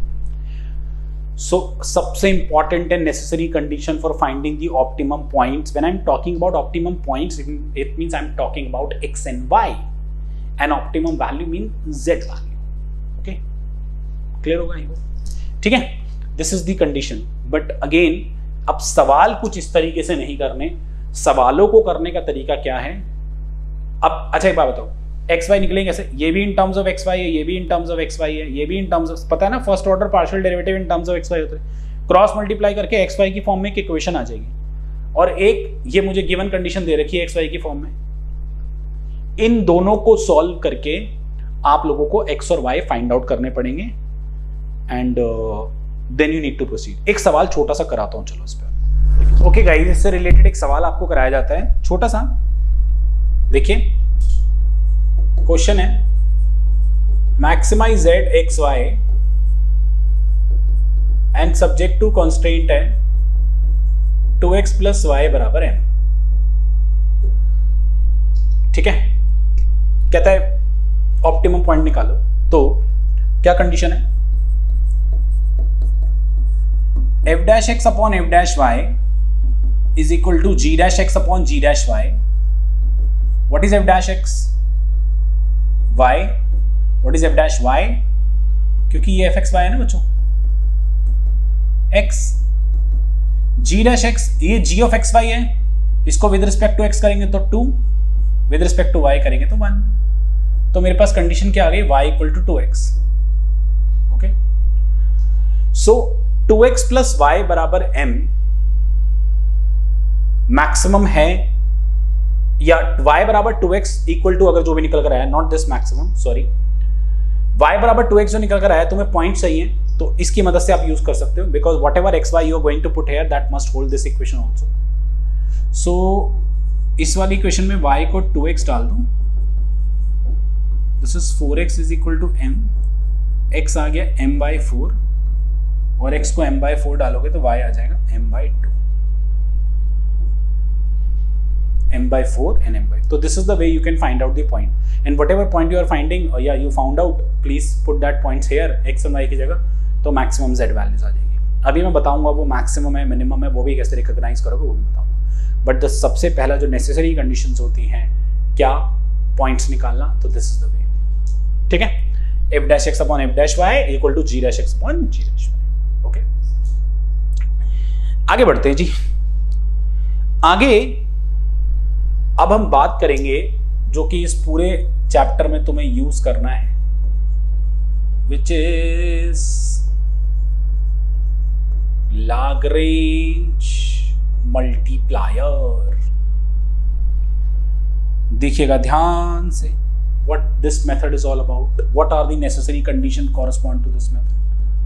So सबसे important and necessary condition for finding the optimum points, when I am talking about optimum points it means I am talking about x and y, and optimum value mean z value. Okay, clear होगा ये? ठीक है, this is the condition. But again अब सवाल कुछ इस तरीके से नहीं करने, सवालों को करने का तरीका क्या है। अब अच्छा एक बात बताओ, एक्स वाई निकलेंगे कैसे, ये भी in terms of x y है, ये भी in terms of x y है, ये भी इन टर्म्स ऑफ, पता है ना first order partial derivative in terms of x y होते हैं। क्रॉस मल्टीप्लाई करके एक्स वाई की फॉर्म में एक इक्वेशन आ जाएगी, और एक ये मुझे गिवन कंडीशन दे रखी है एक्स वाई की फॉर्म में। इन दोनों को सॉल्व करके आप लोगों को एक्स और वाई फाइंड आउट करने पड़ेंगे, and then you need to proceed. एक सवाल छोटा सा कराता हूं, चलो इस पर। ओके गाइस, इससे रिलेटेड एक सवाल आपको कराया जाता है छोटा सा। देखिए क्वेश्चन है, maximize z x y and subject to constant है टू एक्स प्लस वाई बराबर एम। ठीक है, कहता है ऑप्टिमम पॉइंट निकालो। तो क्या कंडीशन है, f dash x upon f dash y is equal to g dash x upon g dash y. What is f dash x y, what is f dash y, क्योंकि ये F x y है ना बच्चों, x. जी dash x, ये जी of x y है, इसको with respect to x करेंगे तो two, with respect to y करेंगे तो वन। तो मेरे पास कंडीशन क्या आ गई, y equal to two x. Okay, so two x plus y बराबर m मैक्सिमम है, या y बराबर टू एक्स इक्वल टू, अगर जो भी निकल कर आया, not this maximum, sorry, y बराबर टू एक्स जो निकल कर आया तुम्हें पॉइंट सही है, तो इसकी मदद से आप यूज कर सकते हो, because whatever x y you are going to put here that must hold this equation also. सो इस वाली इक्वेशन में y को टू एक्स डाल दूं, this is four x is equal to m, x आ गया m बाई फोर, और x को m बाई फोर डालोगे तो y आ जाएगा m by two. m by four and m by. So this is the way you can find out the point. And whatever point you are finding, uh, yeah, you found out, please put that points here, x and y की जगह, तो maximum z values आ जाएंगी. अभी मैं बताऊंगा वो maximum है, minimum है, वो भी कैसे recognize करोगे वो भी बताऊंगा. But the सबसे पहला जो necessary conditions होती हैं, क्या points निकालना, तो this is the way. ठीक है? f dash x upon f dash y equal to g dash x upon g dash y. Okay? आगे बढ़ते हैं जी. आगे अब हम बात करेंगे जो कि इस पूरे चैप्टर में तुम्हें यूज करना है, विच इज लाग्रेंज मल्टीप्लायर. देखिएगा ध्यान से, what this method is all about, what are the necessary conditions correspond to this method.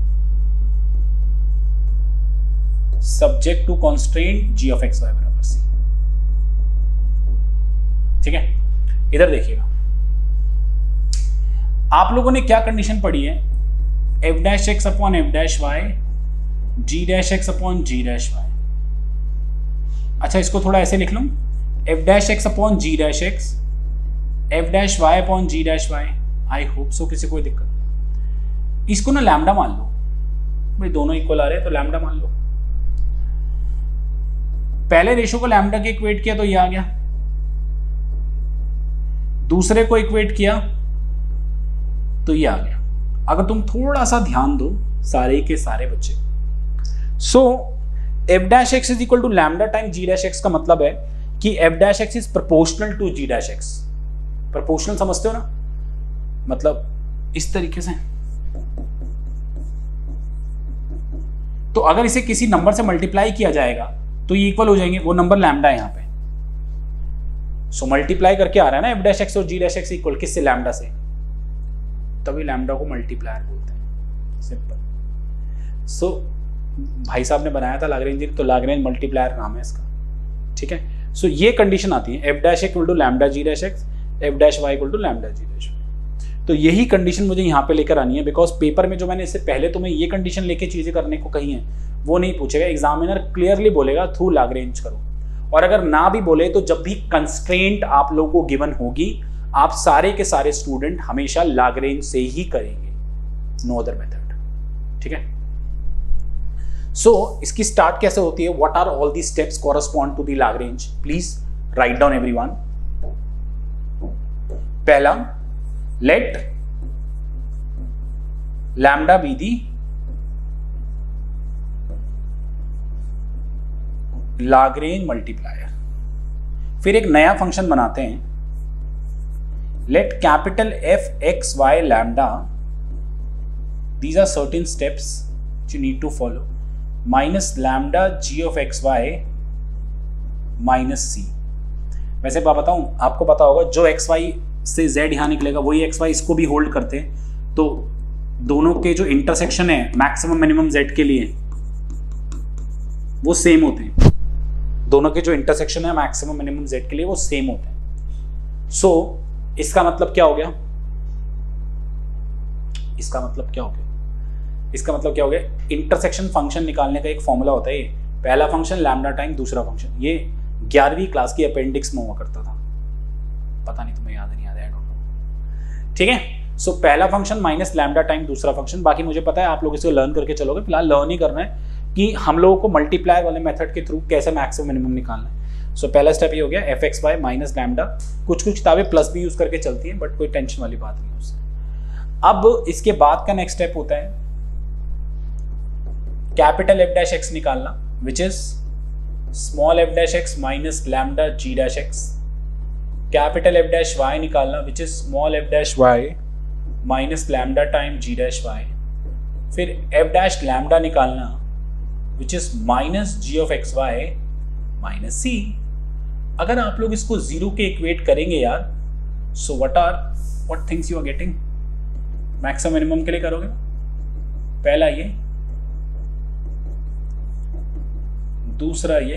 Subject to constraint g of x y बराबर c. ठीक है, इधर देखिएगा, आप लोगों ने क्या कंडीशन पढ़ी है, f dash x upon f dash y, g dash x upon g dash y. अच्छा, इसको थोड़ा ऐसे लिख लूं, f dash x upon g dash x, f dash y upon g dash y. I hope so किसी कोई दिक्कत. इसको ना लैम्डा मान लो, भाई दोनों इक्वल आ रहे हैं तो लैम्डा मान लो. पहले रेशो को लैम्डा के इक्वेट किया तो ये आ गया, दूसरे को इक्वेट किया तो ये आ गया. अगर तुम थोड़ा सा ध्यान दो सारे के सारे बच्चे, so f dash x is equal to lambda time g dash x का मतलब है कि f dash x is proportional to g dash x. Proportional समझते हो ना, मतलब इस तरीके से. तो अगर इसे किसी नंबर से मल्टीप्लाई किया जाएगा तो ये इक्वल हो जाएंगे, वो नंबर लैम्डा है यहां पे. सो मल्टीप्लाई करके आ रहा है ना f डैश x और g डैश x इक्वल किससे, लैम्डा से, तभी लैम्डा को मल्टीप्लायर बोलते हैं. सिंपल. सो भाई साहब ने बनाया था लाग्रेंज, तो लाग्रेंज मल्टीप्लायर नाम है इसका. ठीक है, सो so, ये कंडीशन आती है f dash equal to lambda g dash x, f dash y equal to lambda g dash y. तो यही कंडीशन मुझे यहाँ पे लेकर आनी है, बिकॉज पेपर में जो मैंने इससे पहले तुम्हें ये कंडीशन लेके चीजें करने को कही है वो नहीं पूछेगा. एग्जामिनर क्लियरली बोलेगा थ्रू लाग्रेंज करो, और अगर ना भी बोले तो जब भी कंस्ट्रेंट आप लोगों को गिवन होगी, आप सारे के सारे स्टूडेंट हमेशा लाग्रेंज से ही करेंगे, नो अदर मेथड. ठीक है, सो so, इसकी स्टार्ट कैसे होती है, what are all the steps correspond to the Lagrange, please write down everyone. पहला, let lambda be the Lagrange multiplier. फिर एक नया फंक्शन बनाते हैं, let capital F x y lambda, these are certain steps you need to follow, minus lambda g of x y minus c. वैसे बात बताऊं, आपको पता होगा जो एक्स वाई से z यहां निकलेगा वही एक्स वाई इसको भी होल्ड करते हैं, तो दोनों के जो इंटरसेक्शन है मैक्सिमम मिनिमम z के लिए वो सेम होते हैं. दोनों के जो इंटरसेक्शन है मैक्सिमम मिनिमम z के लिए वो सेम होते हैं. सो so, इसका मतलब क्या हो गया, इसका मतलब क्या हो गया इसका मतलब क्या हो गया, इंटरसेक्शन फंक्शन निकालने का एक फॉर्मूला होता है. ये पहला फंक्शन लैम्डा टाइम दूसरा फंक्शन, ये ग्यारहवीं क्लास की अपेंडिक्स में हुआ करता था, पता नहीं तुम्हें याद नहीं याद है, आई डोंट नो. ठीक है, सो so, पहला फंक्शन माइनस लैम्डा टाइम दूसरा फंक्शन. बाकी मुझे पता है आप लोग इसको लर्न करके चलोगे, फिलहाल लर्न ही करना है कि हम लोगों को मल्टीप्लायर वाले मेथड के थ्रू कैसे मैक्सिमम मिनिमम निकालना है. सो so, पहला स्टेप ये हो गया f x y minus lambda. कुछ कुछ किताबें प्लस भी यूज करके चलती हैं, बट कोई टेंशन वाली बात नहीं है उससे. अब इसके बाद का नेक्स्ट स्टेप होता है कैपिटल एफ डैश एक्स निकालना, which is small f dash x minus lambda g dash x. Capital f dash y निकालना, which is small f dash y minus lambda time g dash y. फिर f dash lambda निकालना, which is minus g of x y minus c. अगर आप लोग इसको zero के equate करेंगे यार, so what are what things you are getting, maximum minimum के लिए करोगे, पहला ये, दूसरा ये,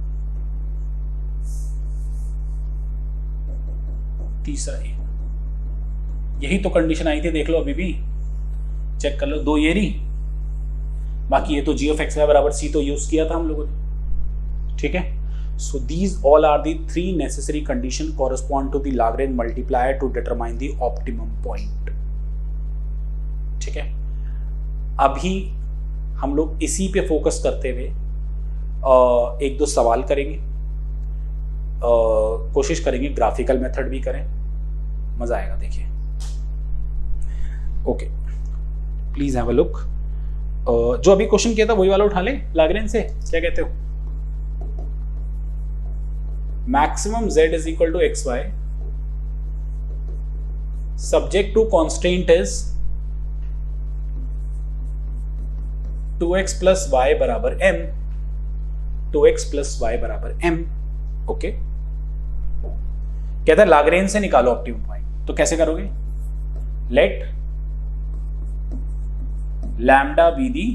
तीसरा ये. यही तो कंडीशन आई थी, देख लो अभी भी चेक कर लो, दो ये रही, बाकी ये तो जी ऑफ एक्स वाई बराबर सी तो यूज किया था हम लोगों ने. ठीक है, So these all are the three necessary condition correspond to the Lagrange multiplier to determine the optimum point. ठीक है, अभी हम लोग इसी पे फोकस करते हुए एक दो सवाल करेंगे, कोशिश करेंगे ग्राफिकल मेथड भी करें, मजा आएगा। देखिए, okay, please have a look. जो अभी क्वेश्चन किया था वही वाला उठा ले लाग्रेंज से, क्या कहते हो? Maximum z is equal to xy, subject to constraint is two x plus y बराबर m, two x plus y बराबर m। ओके, कहता है लाग्रेंज से निकालो ऑप्टिमम पॉइंट, तो कैसे करोगे? Let lambda be the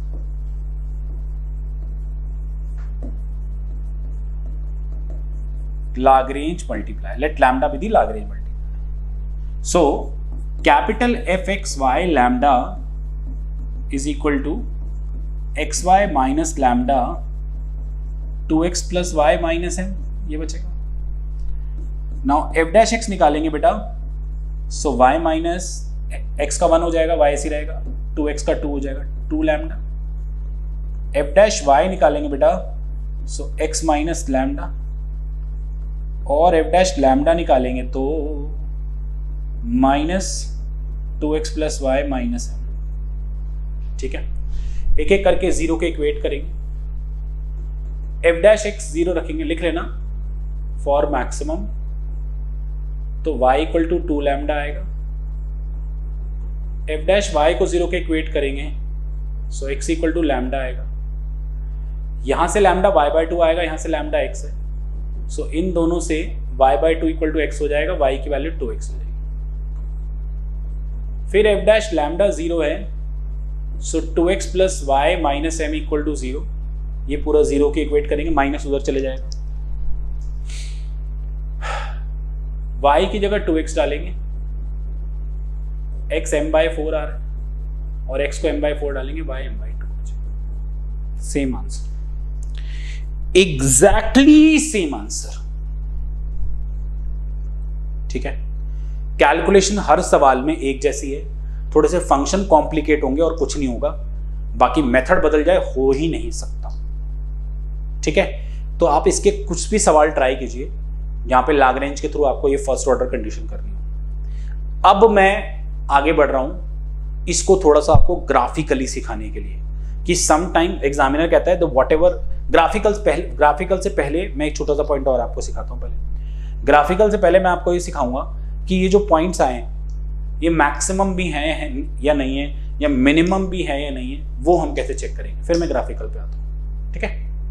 Lagrange multiplier. Let lambda be the Lagrange multiplier. So capital F X Y lambda is equal to xy minus lambda two x plus y minus m, ये बचेगा। Now f dash x निकालेंगे बेटा, so y minus x का one हो जाएगा, y ऐसी रहेगा, to x का टू हो जाएगा, two lambda. f dash y निकालेंगे बेटा, so x minus lambda, और f डैश लैम्डा निकालेंगे तो minus two x plus y minus m. ठीक है, एक एक करके जीरो के इक्वेट करेंगे। f डैश एक्स जीरो रखेंगे, लिख लेना फॉर मैक्सिमम, तो y equal to two lambda आएगा। f डैश वाई को जीरो के इक्वेट करेंगे, so x equal to lambda आएगा। यहां से लैम्डा y बाय टू आएगा, यहां से लैम्डा x है, सो so, इन दोनों से y by two equal to x हो जाएगा, y की वैल्यू टू एक्स हो जाएगी। फिर f डैश लैम्डा जीरो है, so two x plus y minus m equal to zero, ये पूरा जीरो के इक्वेट करेंगे, माइनस उधर चले जाएगा। y की जगह टू एक्स डालेंगे, x m बाई फोर आ रहा है, और x को m बाई फोर डालेंगे, y m बाई टू हो जाएगा। Same answer, exactly same answer. ठीक है, कैलकुलेशन हर सवाल में एक जैसी है, थोड़े से फंक्शन कॉम्प्लिकेट होंगे और कुछ नहीं होगा, बाकी मेथड बदल जाए हो ही नहीं सकता। ठीक है, तो आप इसके कुछ भी सवाल ट्राई कीजिए, यहां पे लाग्रेंज के थ्रू आपको ये फर्स्ट ऑर्डर कंडीशन करनी है। अब मैं आगे बढ़ रहा हूं इसको थोड़ा सा आपको ग्राफिकली सिखाने के लिए, कि सम टाइम एग्जामिनर कहता है तो वॉट एवर ग्राफिकल पहले, ग्राफिकल से पहले मैं एक छोटा सा पॉइंट और आपको सिखाता हूं। पहले ग्राफिकल से पहले मैं आपको ये सिखाऊंगा कि ये जो पॉइंट्स आए ये मैक्सिमम भी हैं है या नहीं है, या मिनिमम भी है या नहीं है, वो हम कैसे चेक करेंगे, फिर मैं ग्राफिकल पे आता हूं। ठीक है,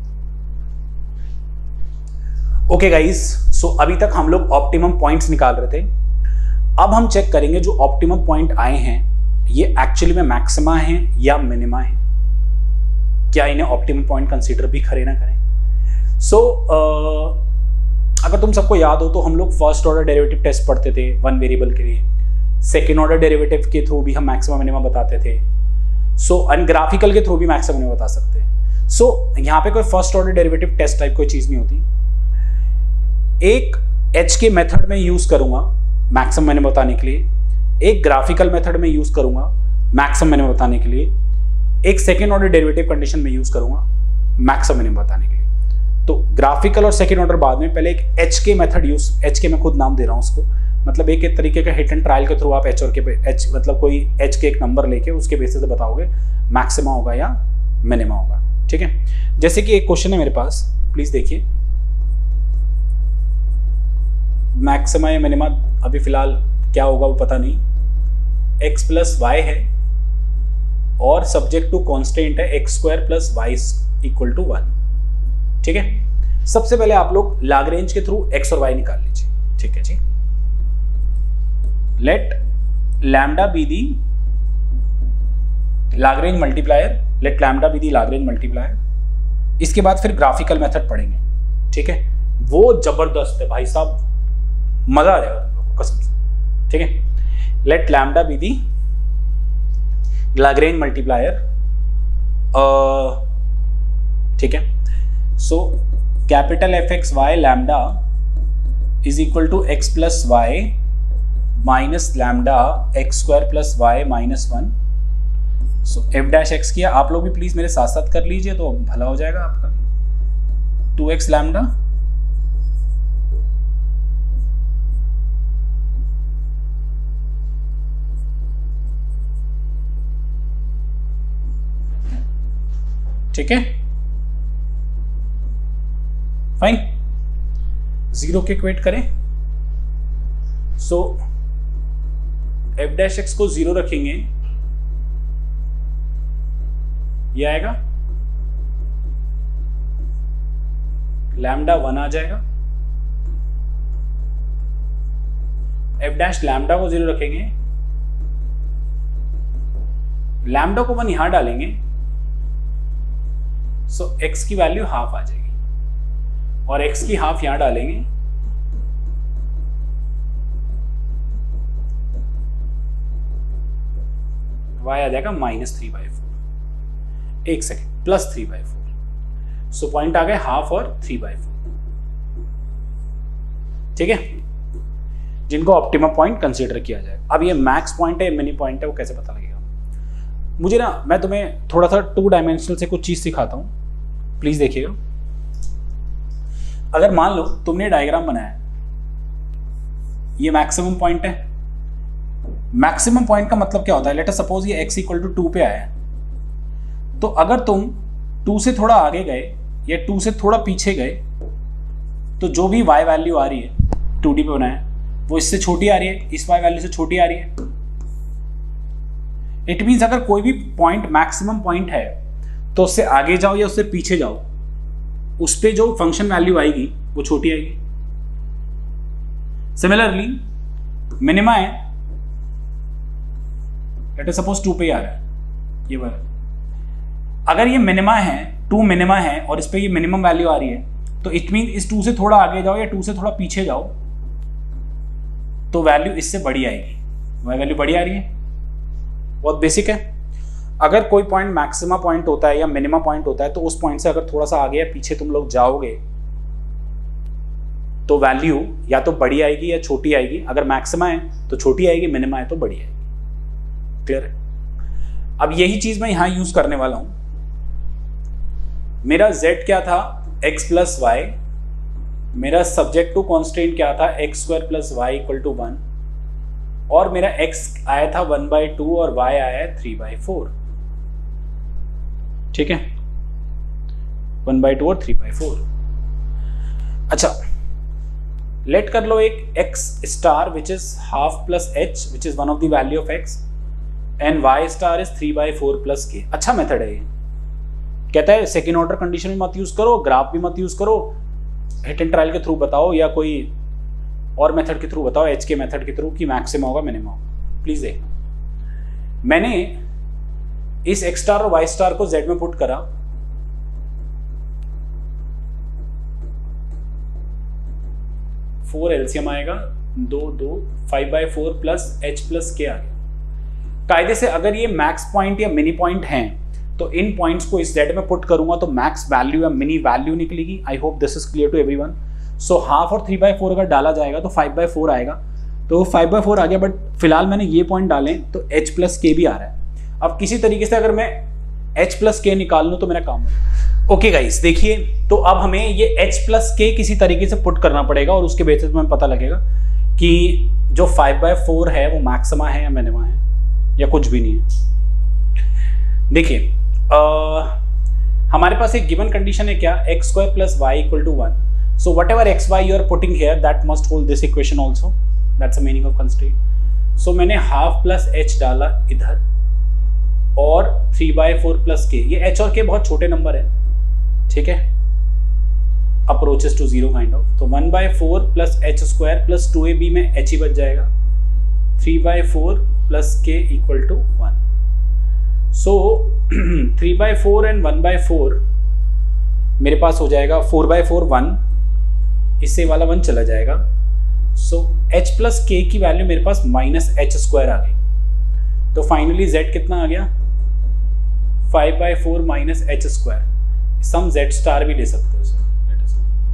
ओके गाइस, सो अभी तक हम लोग ऑप्टिमम पॉइंट्स निकाल रहे थे। अब हम चेक करेंगे जो ऑप्टिमम पॉइंट आए हैं ये एक्चुअली में मैक्सिमा है या मिनिमा है, क्या इन्हें ऑप्टिमम पॉइंट कंसीडर भी करें ना करें। सो so, uh, अगर तुम सबको याद हो तो हम लोग फर्स्ट ऑर्डर डेरिवेटिव टेस्ट पढ़ते थे वन वेरिएबल के लिए, सेकेंड ऑर्डर डेरिवेटिव के थ्रू भी हम मैक्सिमम मिनिमा बताते थे, सो so, एंड ग्राफिकल के थ्रू भी मैक्सिमम मिनिमा बता सकते हैं। सो so, यहाँ पे कोई first order derivative test type कोई चीज नहीं होती। एक एच के मेथड में यूज करूंगा मैक्सिमम मिनिमा बताने के लिए, एक ग्राफिकल मेथड में यूज करूंगा मैक्सिमम मिनिमा बताने के लिए, एक सेकेंड ऑर्डर डेरिवेटिव कंडीशन में यूज करूंगा मैक्सिमम मिनिमम बताने के लिए। तो ग्राफिकल और सेकेंड ऑर्डर बाद में, पहले एक एच के मेथड यूज, एच के मैं खुद नाम दे रहा हूं उसको, मतलब एक एक तरीके का हिट एंड ट्रायल के थ्रू आप एच और के एच मतलब कोई एच के एक नंबर लेके उसके बेसिस से बताओगे मैक्सिमा होगा या मिनिमा होगा। ठीक है, जैसे कि एक क्वेश्चन है मेरे पास, प्लीज देखिए, मैक्सिमा या मिनिमा अभी फिलहाल क्या होगा वो पता नहीं, एक्स प्लस वाई है और सब्जेक्ट टू कॉन्स्टेंट है x square plus y equal to one. ठीक है, सबसे पहले आप लोग लाग्रेंज के थ्रू एक्स और वाई निकाल लीजिए। ठीक है जी, let lambda be the Lagrange multiplier, let lambda be the Lagrange multiplier. इसके बाद फिर ग्राफिकल मेथड पढ़ेंगे। ठीक है, वो जबरदस्त है भाई साहब, मजा आ जाएगा तुम लोगों को कसम से। ठीक है, let lambda be the Lagrange multiplier. ठीक है, so capital F x y lambda is equal to x plus y minus lambda x square plus y minus one. So f dash x किया, आप लोग भी प्लीज मेरे साथ साथ कर लीजिए तो भला हो जाएगा आपका। टू एक्स लैम्डा ठीक है, फाइन। जीरो के इक्वेट करें, सो एफ डैश एक्स को जीरो रखेंगे, ये आएगा लैम्डा वन आ जाएगा। एफ डैश लैम्डा को जीरो रखेंगे, लैम्डा को वन यहां डालेंगे, सो so, x की वैल्यू हाफ आ जाएगी और x की हाफ यहां डालेंगे, y आ जाएगा माइनस थ्री बाई फोर। एक second, plus three by four. So point आ गए हाफ और थ्री बाई फोर। ठीक है, जिनको ऑप्टिमम पॉइंट कंसीडर किया जाए। अब ये मैक्स पॉइंट है, मिनी पॉइंट है, वो कैसे पता लगेगा? मुझे ना, मैं तुम्हें थोड़ा सा टू डायमेंशनल से कुछ चीज सिखाता हूं, प्लीज देखिएगा। अगर मान लो तुमने डायग्राम बनाया, ये मैक्सिमम पॉइंट है। मैक्सिमम पॉइंट का मतलब क्या होता है? लेट अस सपोज ये x इक्वल टू टू पे आया, तो अगर तुम टू से थोड़ा आगे गए या टू से थोड़ा पीछे गए, तो जो भी y वैल्यू आ रही है, टू डी पे बनाया, वो इससे छोटी आ रही है, इस y वैल्यू से छोटी आ रही है। इट मीन्स अगर कोई भी पॉइंट मैक्सिमम पॉइंट है तो उससे आगे जाओ या उससे पीछे जाओ, उस पे जो फंक्शन वैल्यू आएगी वो छोटी आएगी। सिमिलरली मिनिमा है, लेट अस सपोज टू पे आ रहा है, ये वाला। अगर ये मिनिमा है, टू मिनिमा है और इस पे ये मिनिमम वैल्यू आ रही है, तो इट मीन इस टू से थोड़ा आगे जाओ या टू से थोड़ा पीछे जाओ तो वैल्यू इससे बड़ी आएगी। वह वैल्यू बड़ी आ रही है, बहुत बेसिक है। अगर कोई पॉइंट मैक्सिमा पॉइंट होता है या मिनिमा पॉइंट होता है, तो उस पॉइंट से अगर थोड़ा सा आगे या पीछे तुम लोग जाओगे तो वैल्यू या तो बड़ी आएगी या छोटी आएगी। अगर मैक्सिमा है तो छोटी आएगी, मिनिमा है तो बड़ी आएगी। क्लियर है? अब यही चीज मैं यहां यूज करने वाला हूं। मेरा z क्या था? x plus y. मेरा सब्जेक्ट टू कॉन्स्टेंट क्या था? X square plus y equal to one. और मेरा x आया था वन बाई टू और y आया है थ्री बाई फोर। ठीक है, वन बाई टू और थ्री बाई फोर। अच्छा, लेट कर लो एक x star which is half plus h which is one of the value of x and y star is three by four plus k. अच्छा method है ये। कहता है सेकेंड ऑर्डर कंडीशन भी मत यूज करो, ग्राफ भी मत यूज करो, हिट एंड ट्रायल के थ्रू बताओ या कोई और मेथड के थ्रू बताओ, एच के मेथड के थ्रू कि मैक्सिमम होगा मिनिमम होगा। प्लीज देखना, मैंने इस एक्स स्टार और वाई स्टार को जेड में पुट करा, फोर एलसीएम आएगा, दो दो five by four plus h plus k आ गया। कायदे से अगर ये मैक्स पॉइंट या मिनी पॉइंट हैं तो इन पॉइंट्स को इस जेड में पुट करूंगा तो मैक्स वैल्यू या मिनी वैल्यू निकलेगी। I hope this is clear to everyone. So half और थ्री बाई फोर अगर डाला जाएगा तो फाइव बाई फोर आएगा, तो फाइव बाई फोर आ गया। बट फिलहाल मैंने ये पॉइंट डाले तो एच प्लस के भी आ रहा है। अब किसी तरीके से अगर मैं एच प्लस के निकाल लूं तो मेरा काम है। ओके गाइस, देखिए तो अब हमें ये एच प्लस के किसी तरीके से पुट करना पड़ेगा और उसके बेसिस में पता लगेगा कि जो फाइव बाई फोर है वो मैक्सिमा है या मिनिमा है या कुछ भी नहीं है। देखिए हमारे पास एक गिवन कंडीशन है क्या? X square plus y equal to one. So whatever xy you are putting here, that must hold this equation also. That's the meaning of constraint. So मैंने half plus h डाला इधर और three by four plus k. ये h और k बहुत छोटे number है, ठीक है, approaches to zero kind of. तो one by four plus h square plus two a b में h ही बच जाएगा, three by four plus k equal to one. So three by four and one by four मेरे पास हो जाएगा four by four one, इससे वाला वन चला जाएगा। सो h प्लस के की वैल्यू मेरे पास माइनस एच स्क्वायर आ गई। तो फाइनली z कितना आ गया? Five by four minus h square. Sum z star भी ले सकते हो सर।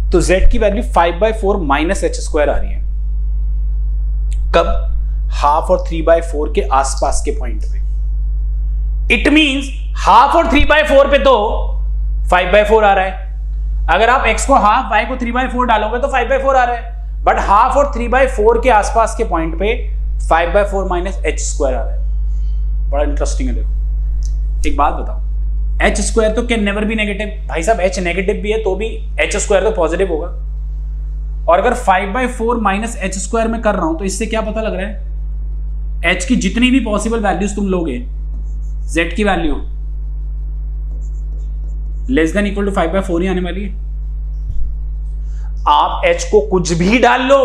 तो z की value five by four minus h square आ रही है। कब? हाफ और थ्री बाई फोर के आसपास के पॉइंट पे। इट मींस हाफ और थ्री बाई फोर पे तो फाइव बाई फोर आ रहा है। अगर आप x को हाफ, y को थ्री बाई फोर डालोगे तो फाइव बाई फोर आ रहा है। बट हाफ और थ्री बाई फोर के आसपास के पॉइंट पे five by four minus h square आ रहा है। बड़ा इंटरेस्टिंग है। देखो एक बात बताओ, एच स्क्वायर तो कैन नेवर बी नेगेटिव। भाई साहब एच नेगेटिव भी है तो भी एच स्क्वायर तो पॉजिटिव होगा। और अगर five by four minus h square में कर रहा हूं तो इससे क्या पता लग रहा है, एच की जितनी भी पॉसिबल वैल्यूज तुम लोगे, जेड की value less than equal to five by four ही आने वाली है। आप एच को कुछ भी डाल लो,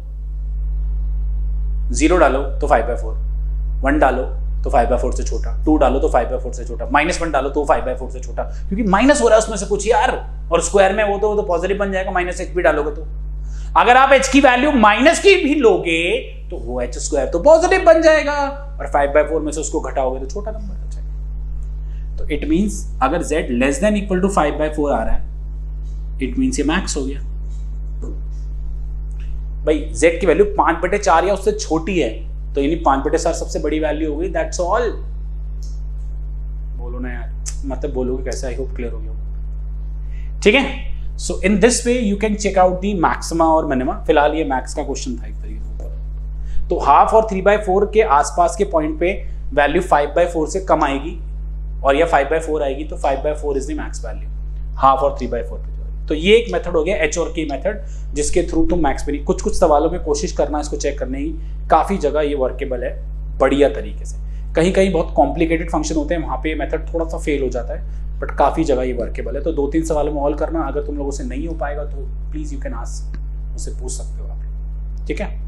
जीरो डालो तो फाइव बाई फोर, वन डालो तो फाइव बाई फोर से छोटा, टू डालो तो फाइव बाई फोर से छोटा, माइनस वन डालो तो फाइव बाई फोर से छोटा, क्योंकि माइनस हो रहा है उसमें से कुछ यार, और स्क्वायर में वो तो वो तो पॉजिटिव बन जाएगा। माइनस एच भी डालोगे तो, अगर आप एच की वैल्यू माइनस की भी लोगे तो वो एच स्क्वायर तो पॉजिटिव बन जाएगा, और फाइव बाई फोर में से उसको घटाओगे तो छोटा नंबर आ जाएगा। तो इट मींस अगर z less than equal to five by four आ रहा है, इट मींस ये मैक्स हो गया। भाई z की वैल्यू पांच बटे चार या उससे छोटी है तो यानी पांच बटे चार सबसे बड़ी वैल्यू हो गई। That's all. बोलो ना यार, मतलब बोलोगे कैसे? आई होप क्लियर हो गया। ठीक है, so in this way you can check out the maxima और मिनिमा। फिलहाल ये मैक्स का क्वेश्चन था एक तरीके से। तो हाफ और थ्री बाई फोर के आसपास के पॉइंट पे वैल्यू फाइव बाई फोर से कम आएगी, और या फाइव बाई फोर आएगी तो five by four is the max value half और थ्री बाई फोर पे। तो ये एक मेथड हो गया एच और के मेथड, जिसके थ्रू तुम मैक्स पे कुछ कुछ सवालों में कोशिश करना इसको चेक करने की। काफी जगह ये वर्केबल है बढ़िया तरीके से। कहीं कहीं बहुत कॉम्प्लिकेटेड फंक्शन होते हैं, वहां पे मेथड थोड़ा सा फेल हो जाता है, बट काफी जगह ये वर्केबल है। तो दो तीन सवालों में ऑल करना। अगर तुम लोगों से नहीं हो पाएगा तो प्लीज यू कैन आस्क, मुझसे पूछ सकते हो आप। ठीक है,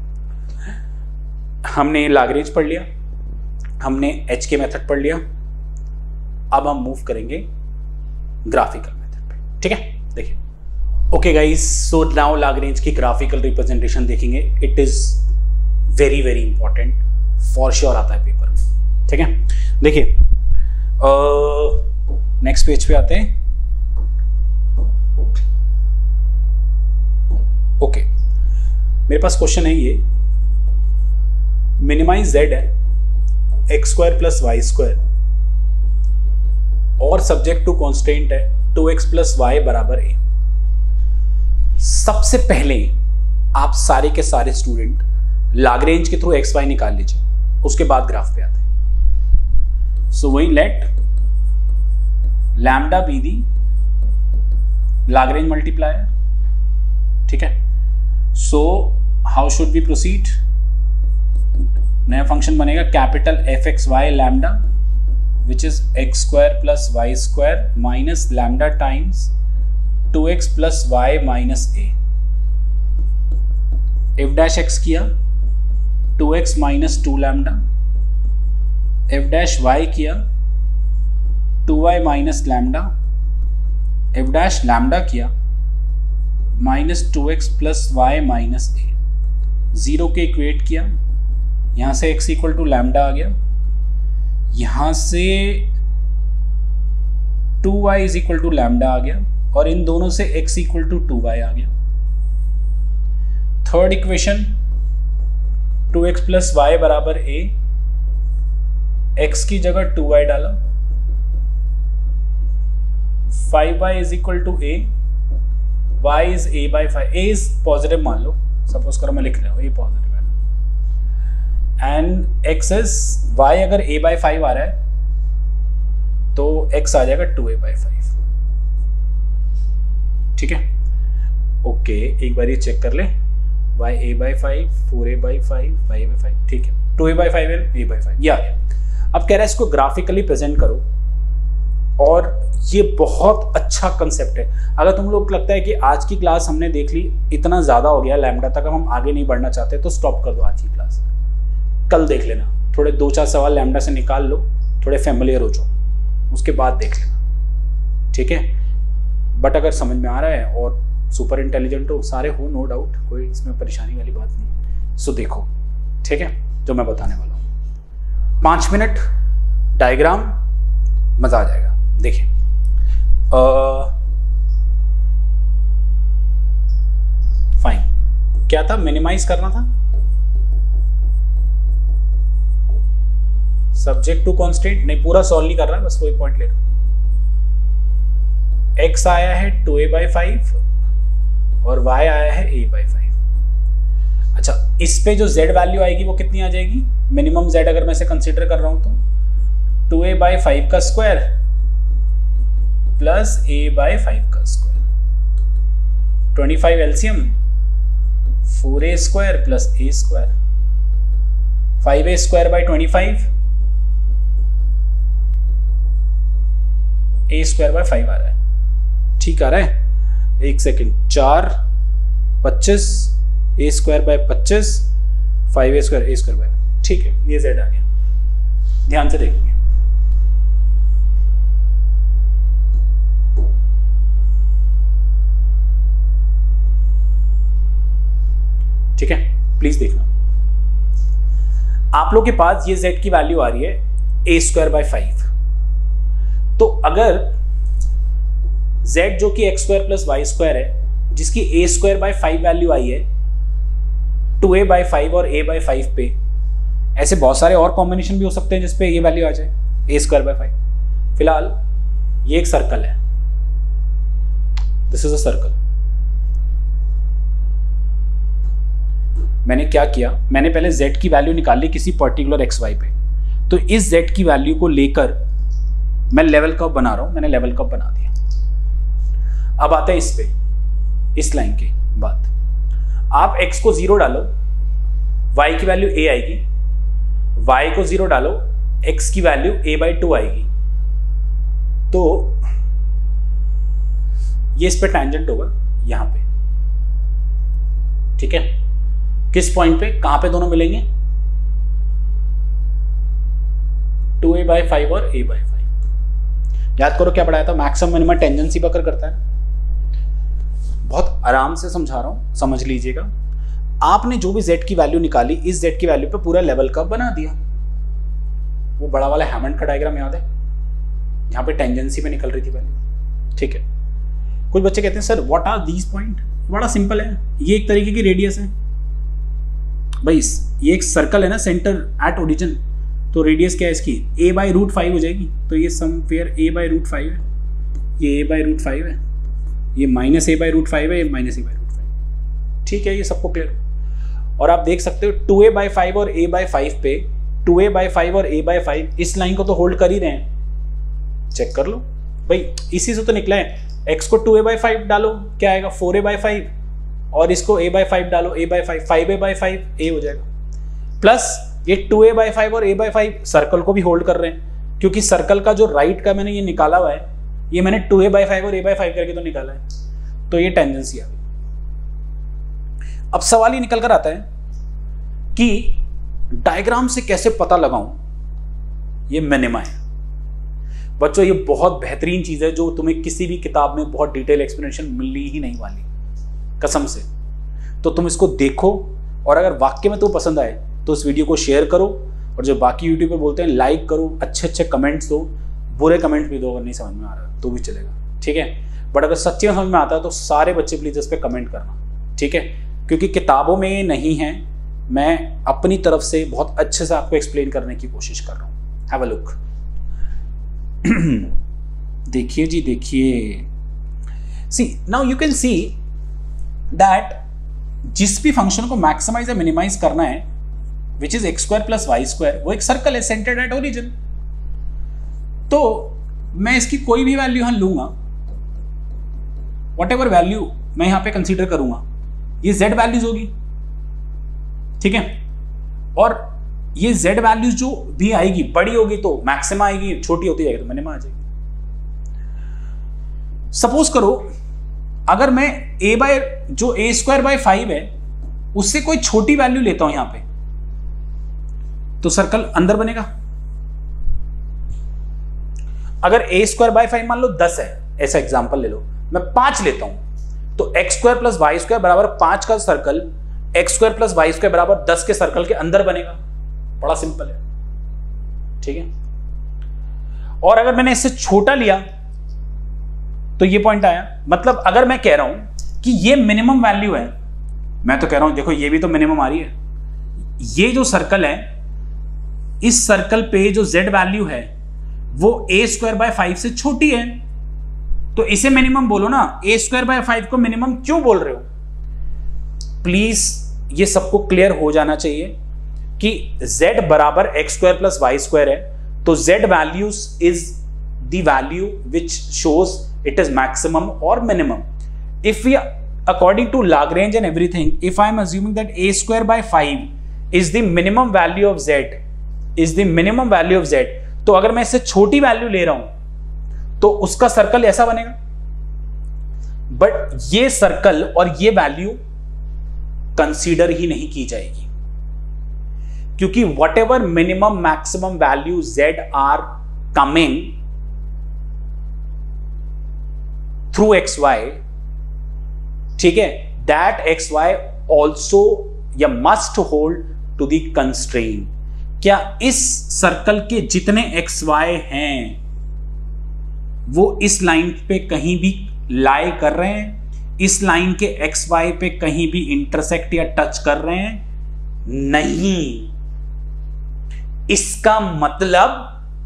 हमने लाग्रेंज पढ़ लिया, हमने एच के मेथड पढ़ लिया। अब हम मूव करेंगे ग्राफिकल मेथड पे। ठीक है, देखिए okay guys, so now Lagrange की ग्राफिकल रिप्रेजेंटेशन देखेंगे। It is very very important, for sure आता है पेपर में। ठीक है, देखिए नेक्स्ट पेज पे आते हैं। ओके, मेरे पास क्वेश्चन है ये, मिनिमाइज z है x square plus y square और सब्जेक्ट टू कॉन्स्टेंट है टू एक्स प्लस वाई बराबर ए। सबसे पहले आप सारे के सारे स्टूडेंट लाग्रेंज के थ्रू एक्स वाई निकाल लीजिए, उसके बाद ग्राफ पे आते हैं। सो वही let lambda be the Lagrange multiplier. ठीक है, so how should be proceed? नया फंक्शन बनेगा capital F x y lambda which is x square plus y square minus lambda times two x plus y minus a. F dash x किया two x minus two lambda, f dash y किया two y minus lambda, f dash lambda किया minus two x plus y minus a. Zero के equate किया, यहां से x equal to lambda आ गया, यहां से two y is equal to lambda आ गया, और इन दोनों से x equal to two y आ गया। Third equation two x plus y बराबर a, x की जगह टू वाई डाला, five y is equal to a, y is a by five. a is positive मान लो, सपोज करो मैं लिख रहा हूं a पॉजिटिव है, एंड x इज y अगर a बाई फाइव आ रहा है तो x आ जाएगा टू ए बाई फाइव। ठीक है, ओके एक बार ये चेक कर ले, y a by five, four a by five, five a by five. ठीक है, two a by five and a by five ये आ गया। अब कह रहा है इसको ग्राफिकली प्रेजेंट करो, और ये बहुत अच्छा कंसेप्ट है। अगर तुम लोग को लगता है कि आज की क्लास हमने देख ली, इतना ज्यादा हो गया लैम्डा तक, हम आगे नहीं बढ़ना चाहते तो स्टॉप कर दो आज की क्लास, कल देख लेना। थोड़े दो चार सवाल लैम्डा से निकाल लो, थोड़े फेमिलियर हो जाओ, उसके बाद देख लेना। ठीक है, बट अगर समझ में आ रहा है और सुपर इंटेलिजेंट हो, सारे हो नो डाउट, कोई इसमें परेशानी वाली बात नहीं। सो देखो, ठीक है, जो मैं बताने वाला हूँ, पांच मिनट डायग्राम, मजा आ जाएगा। देखिए फाइन। क्या था, मिनिमाइज करना था, सब्जेक्ट टू कांस्टेंट, नहीं पूरा सॉल्व नहीं कर रहा, बस वही पॉइंट ले रहा हूं। x आया है टू ए बाई फाइव और y आया है a बाई फाइव। अच्छा, इस पे जो z वैल्यू आएगी वो कितनी आ जाएगी, मिनिमम z अगर मैं इसे कंसीडर कर रहा हूं तो टू ए बाई फाइव का square plus a by five का square, twenty five LCM, four a square plus a square, five a square by twenty five, a square by five आ रहा है, ठीक आ रहा है, एक सेकेंड, चार पच्चीस, ए स्क्वायर बाय पच्चीस, five a square, a square by, ठीक है, ये जेड आ गया। ध्यान से देखेंगे, ठीक है, प्लीज देखना। आप लोग के पास ये z की वैल्यू आ रही है ए स्क्वायर बाय फाइव, तो अगर z जो कि x square plus y square है, जिसकी a square by five value आई है टू ए बाय फाइव और a बाय फाइव पे, ऐसे बहुत सारे और कॉम्बिनेशन भी हो सकते हैं जिसपे ये वैल्यू आ जाए ए स्क्वायर बाय फाइव। फिलहाल ये एक सर्कल है, दिस इज अ सर्कल। मैंने क्या किया, मैंने पहले z की वैल्यू निकाल ली किसी पर्टिकुलर एक्स वाई पे, तो इस z की वैल्यू को लेकर मैं लेवल कर्व बना रहा हूं, मैंने लेवल कर्व बना दिया। अब आते हैं इस पे, इस लाइन की बात। आप x को जीरो डालो, y की वैल्यू a आएगी, y को जीरो डालो, x की वैल्यू a बाई टू आएगी, तो ये इस पे टैंजेंट होगा यहां पे, ठीक है। किस पॉइंट पे, कहां पे दोनों मिलेंगे, टू ए बाई फाइव और a बाई फाइव। याद करो क्या पढ़ाया था, मैक्सिमम मिनिमम टेंजेंसी पकड़ करता है। बहुत आराम से समझा रहा हूं, समझ लीजिएगा। आपने जो भी z की वैल्यू निकाली, इस z की वैल्यू पे पूरा लेवल कर्व बना दिया। वो बड़ा वाला हैमंड का डायग्राम याद है, यहां पे टेंजेंसी पे निकल रही थी वैल्यू, ठीक है। कुछ बच्चे कहते हैं sir what are these point, बड़ा सिंपल है, ये एक तरीके की रेडियस है भाई, ये एक सर्कल है ना, सेंटर एट ओरिजिन, तो रेडियस क्या है इसकी, a बाई रूट फाइव हो जाएगी, तो ये somewhere a by root five है, ये a बाई रूट फाइव है, ये minus a by root five है, ये minus a by root five, ठीक है, ये सबको क्लियर। और आप देख सकते हो टू ए बाई फाइव और a बाई फाइव पे, टू ए बाई फाइव और a बाई फाइव इस लाइन को तो होल्ड कर ही रहे हैं, चेक कर लो भाई, इसी से तो निकला है। x को टू ए बाई फाइव डालो, क्या आएगा, फोर ए बाई फाइव, और इसको a बाई फाइव डालो, a by five, five a by five a हो जाएगा, प्लस ये टू ए बाई फाइव और a बाई फाइव सर्कल को भी होल्ड कर रहे हैं, क्योंकि सर्कल का जो राइट का मैंने ये निकाला हुआ है, ये मैंने टू ए बाई फाइव और a बाई फाइव करके तो निकाला है, तो ये टेंजेंसी आ गई। अब सवाल ये निकल कर आता है कि डायग्राम से कैसे पता लगाऊं ये मिनिमा है। बच्चों ये बहुत बेहतरीन चीज है जो तुम्हें किसी भी किताब में बहुत डिटेल एक्सप्लेनेशन मिलनी ही नहीं वाली, कसम से। तो तुम इसको देखो, और अगर वाक्य में तुम्हें पसंद आए तो इस वीडियो को शेयर करो, और जो बाकी यूट्यूबर बोलते हैं लाइक करो, अच्छे अच्छे कमेंट्स दो, बुरे कमेंट्स भी दो अगर नहीं समझ में आ रहा तो भी चलेगा, ठीक है। बट अगर सच्ची में समझ में आता है तो सारे बच्चे प्लीज इस पर कमेंट करना, ठीक है, क्योंकि किताबों में नहीं है, मैं अपनी तरफ से बहुत अच्छे से आपको एक्सप्लेन करने की कोशिश कर रहा हूँ। हैव अ लुक, देखिए जी देखिए, see now you can see that जिस भी फंक्शन को मैक्सिमाइज या मिनिमाइज करना है, which is x square plus y square, वो एक सर्कल है सेंटर्ड एट ओरिजिन। तो मैं इसकी कोई भी वैल्यू यहां लूंगा, वट एवर वैल्यू मैं यहां पे कंसीडर करूंगा, ये z वैल्यूज होगी, ठीक है। और ये z वैल्यूज जो भी आएगी, बड़ी होगी तो मैक्सिमा आएगी, छोटी होती जाएगी तो मिनिमा आ जाएगी। सपोज करो अगर मैं a बाय जो a स्क्वायर बाय फाइव है उससे कोई छोटी वैल्यू लेता हूं यहां पे, तो सर्कल अंदर बनेगा। अगर a स्क्वायर बाय फाइव मान लो दस है, ऐसा एग्जांपल ले लो, मैं पांच लेता हूं, तो x square plus y square बराबर पांच का circle x square plus y square बराबर दस के सर्कल के अंदर बनेगा। बड़ा सिंपल है, ठीक है। और अगर मैंने इससे छोटा लिया तो ये पॉइंट आया, मतलब अगर मैं कह रहा हूं कि ये मिनिमम वैल्यू है, मैं तो कह रहा हूं देखो ये भी तो मिनिमम आ रही है। ये जो सर्कल है, इस सर्कल पे जो z वैल्यू है वो ए स्क्वायर बाय फाइव से छोटी है, तो इसे मिनिमम बोलो ना। ए स्क्वायर बाय फाइव को मिनिमम क्यों बोल रहे हो? प्लीज ये सबको क्लियर हो जाना चाहिए कि z बराबर x square plus y square है, तो z values is the value which shows it is maximum और minimum. If we according to Lagrange and everything, if I am assuming that a square by five is the minimum value of z, is the minimum value of z, तो अगर मैं इससे छोटी value ले रहा हूं तो उसका सर्कल ऐसा बनेगा। बट ये सर्कल और ये वैल्यू कंसीडर ही नहीं की जाएगी, क्योंकि whatever minimum maximum value z are coming through x y, ठीक है, दैट एक्स वाई ऑल्सो या must hold to the constraint. क्या इस सर्कल के जितने एक्स वाई हैं वो इस लाइन पे कहीं भी लाई कर रहे हैं? इस लाइन के एक्स वाई पे कहीं भी इंटरसेक्ट या टच कर रहे हैं? नहीं। इसका मतलब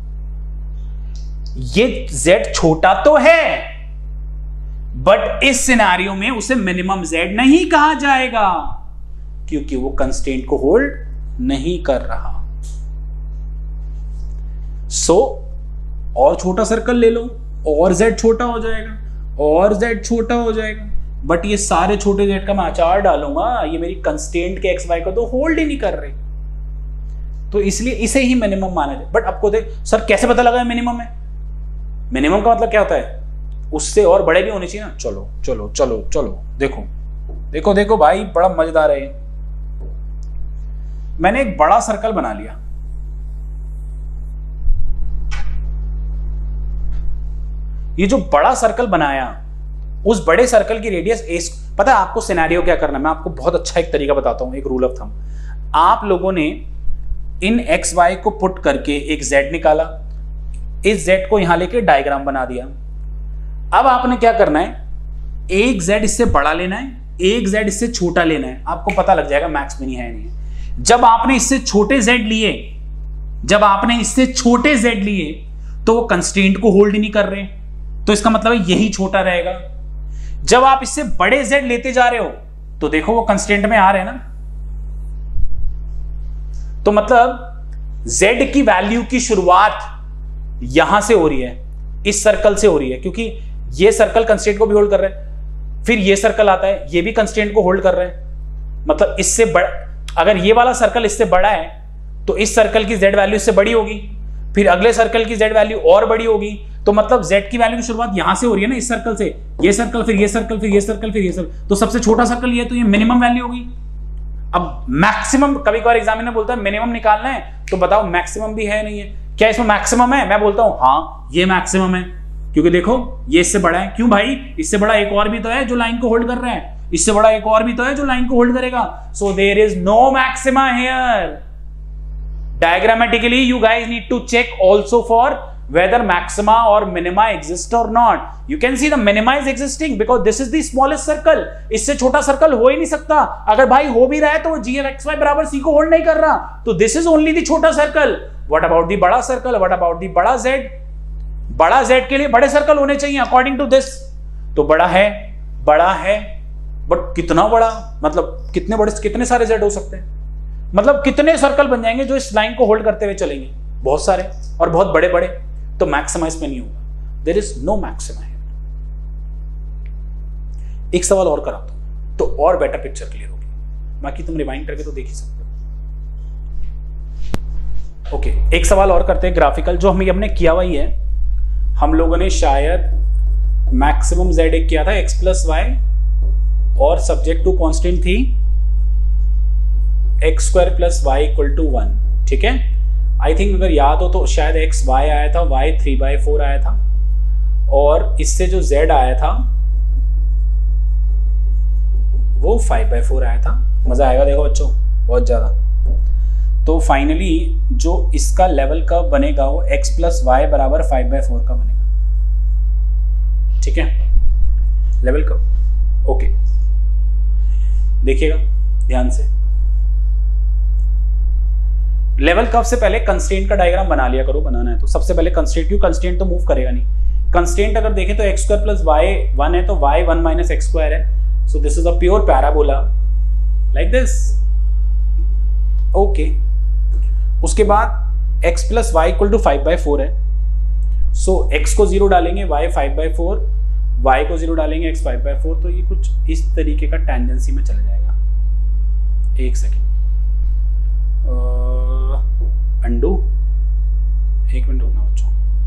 ये z छोटा तो है, बट इस सिनेरियो में उसे मिनिमम z नहीं कहा जाएगा, क्योंकि वो कंस्ट्रेंट को होल्ड नहीं कर रहा। सो so, और छोटा सर्कल ले लो और z छोटा हो जाएगा और z छोटा हो जाएगा, बट ये सारे छोटे z का मैं आचार डालूंगा, ये मेरी कंस्ट्रेंट के एक्स वाई को तो होल्ड ही नहीं कर रहे, तो इसलिए इसे ही मिनिमम माना जाए। बट आपको देख सर कैसे पता लगा मिनिमम है? मिनिमम का मतलब क्या होता है? उससे और बड़े भी होने चाहिए ना। चलो चलो चलो चलो देखो देखो देखो भाई, बड़ा मजेदार है। मैंने एक बड़ा सर्कल बना लिया, ये जो बड़ा सर्कल बनाया, उस बड़े सर्कल की रेडियस ए। पता है आपको सिनेरियो क्या करना है? मैं आपको बहुत अच्छा एक तरीका बताता हूं, एक रूल ऑफ थंब। आप लोगों ने इन एक्स वाई को पुट करके एक जेड निकाला, इस जेड को यहां लेके डायग्राम बना दिया। अब आपने क्या करना है, एक जेड इससे बड़ा लेना है, एक जेड इससे छोटा लेना है। आपको पता लग जाएगा मैक्स मिनी है नहीं है। जब आपने इससे छोटे जेड लिए जब आपने इससे छोटे जेड लिए तो वो कंस्ट्रेंट को होल्ड नहीं कर रहे, तो इसका मतलब है यही छोटा रहेगा। जब आप इससे बड़े जेड लेते जा रहे हो तो देखो वो कंस्ट्रेंट में आ रहे हैं ना, तो मतलब जेड की वैल्यू की शुरुआत यहां से हो रही है, इस सर्कल से हो रही है, क्योंकि ये सर्कल कंस्ट्रेंट को भी होल्ड कर रहा है। फिर ये सर्कल आता है, ये भी कंस्ट्रेंट को होल्ड कर रहा है। मतलब इससे बड़ा, अगर ये वाला सर्कल इससे बड़ा है तो इस सर्कल की जेड वैल्यू इससे बड़ी होगी, फिर अगले सर्कल की जेड वैल्यू और बड़ी होगी। तो मतलब जेड की वैल्यू की शुरुआत यहां से हो रही है ना, इस सर्कल से, ये सर्कल फिर ये सर्कल फिर ये सर्कल फिर ये सर्कल, तो सबसे छोटा सर्कल ये, तो ये मिनिमम वैल्यू होगी। अब मैक्सिमम, कभी कभार एग्जामिनर बोलता है मिनिमम निकालना है, तो बताओ मैक्सिमम भी है नहीं है? क्या इसमें मैक्सिमम है? मैं बोलता हूं हाँ ये मैक्सिमम है, क्योंकि देखो ये इससे बड़ा है। क्यों भाई? इससे बड़ा एक और भी तो है जो लाइन को होल्ड कर रहा है, इससे बड़ा एक और भी तो है जो लाइन को होल्ड करेगा। So there is no maxima here. Diagrammatically you guys need to check also for whether maxima or minima exist or not. You can see the minima is existing because this is the smallest circle. इससे छोटा circle हो ही नहीं सकता। अगर भाई हो भी रहा है तो वो जी एक्स वाई बराबर सी को होल्ड नहीं कर रहा, तो दिस इज ओनली द छोटा सर्कल। व्हाट अबाउट द बड़ा सर्कल? व्हाट अबाउट द बड़ा जेड? बड़ा जेड के लिए बड़े सर्कल होने चाहिए अकॉर्डिंग टू दिस। तो बड़ा है, बड़ा है, बट कितना बड़ा? मतलब कितने बड़े, कितने सारे जेड हो सकते हैं? मतलब कितने सर्कल बन जाएंगे जो इस लाइन को होल्ड करते हुए चलेंगे? बहुत सारे और बहुत बड़े बड़े, तो मैक्सिमा इसमें नहीं होगा। देयर इज नो मैक्सिमा है। एक सवाल और कराता हूं तो और बेटर पिक्चर क्लियर होगी, बाकी तुम रिवाइंड करके तो देख ही सकते हो। ओके okay, एक सवाल और करते हैं ग्राफिकल, जो हम हमने किया हुआ ही है। हम लोगों ने शायद मैक्सिमम जेड एक किया था एक्स प्लस वाई, और सब्जेक्ट टू कांस्टेंट थी x square plus y equal to one. ठीक है, आई थिंक अगर याद हो तो शायद एक्स वाई आया था, वाई थ्री बाई फोर आया था, और इससे जो जेड आया था वो फाइव बाई फोर आया था। मजा आएगा देखो बच्चों, बहुत ज्यादा। तो फाइनली जो इसका लेवल कर्व बनेगा वो एक्स प्लस वाई बराबर फाइव बाई फोर का बनेगा। ठीक है, लेवल कर्व। ओके, देखिएगा ध्यान से। लेवल कर्व से पहले कंस्ट्रेंट का डायग्राम बना लिया करो, बनाना है तो। सबसे पहले कंस्ट्रेंट, क्यों कंस्ट्रेंट तो मूव करेगा नहीं। कंस्ट्रेंट अगर देखें तो x square plus y one है, तो y one minus x square है। So this is a pure parabola like this. Okay, उसके बाद x plus y equal to five by four है। सो so, x को जीरो डालेंगे, y five by four, y को zero डालेंगे, x five by four. तो ये कुछ इस तरीके का टेंजेंसी में चला जाएगा। एक सेकेंड, अंडू, एक मिनट रुकना बच्चों।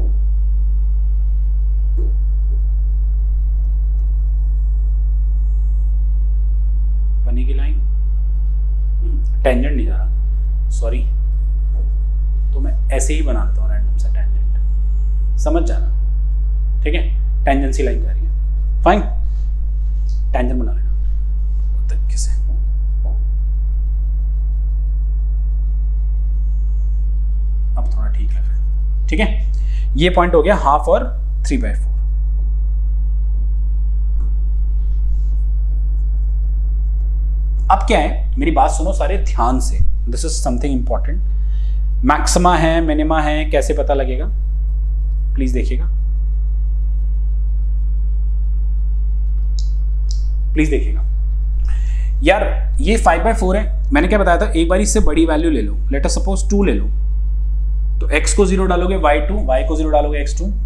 बनेगी लाइन, टेंजेंट नहीं जा रहा, सॉरी। तो मैं ऐसे ही बना देता हूँ रैंडम सा टेंजेंट, समझ जाना, ठीक है। टेंजेंसी लाइन जा रही है, फाइन, टेंजेंट बना लेना तरीके से। अब थोड़ा ठीक लग रहा है, ठीक है। ये पॉइंट हो गया हाफ और थ्री बाई फोर। अब क्या है, मेरी बात सुनो सारे ध्यान से, this is something important. Maxima है, मिनिमा है, कैसे पता लगेगा प्लीज देखिएगा, प्लीज देखिएगा यार। ये फाइव बाई फोर है, मैंने क्या बताया था, एक बार इससे बड़ी वैल्यू ले लो, लेट अस सपोज टू ले लो, तो x को जीरो डालोगे वाई टू, y को जीरो डालोगे एक्स टू।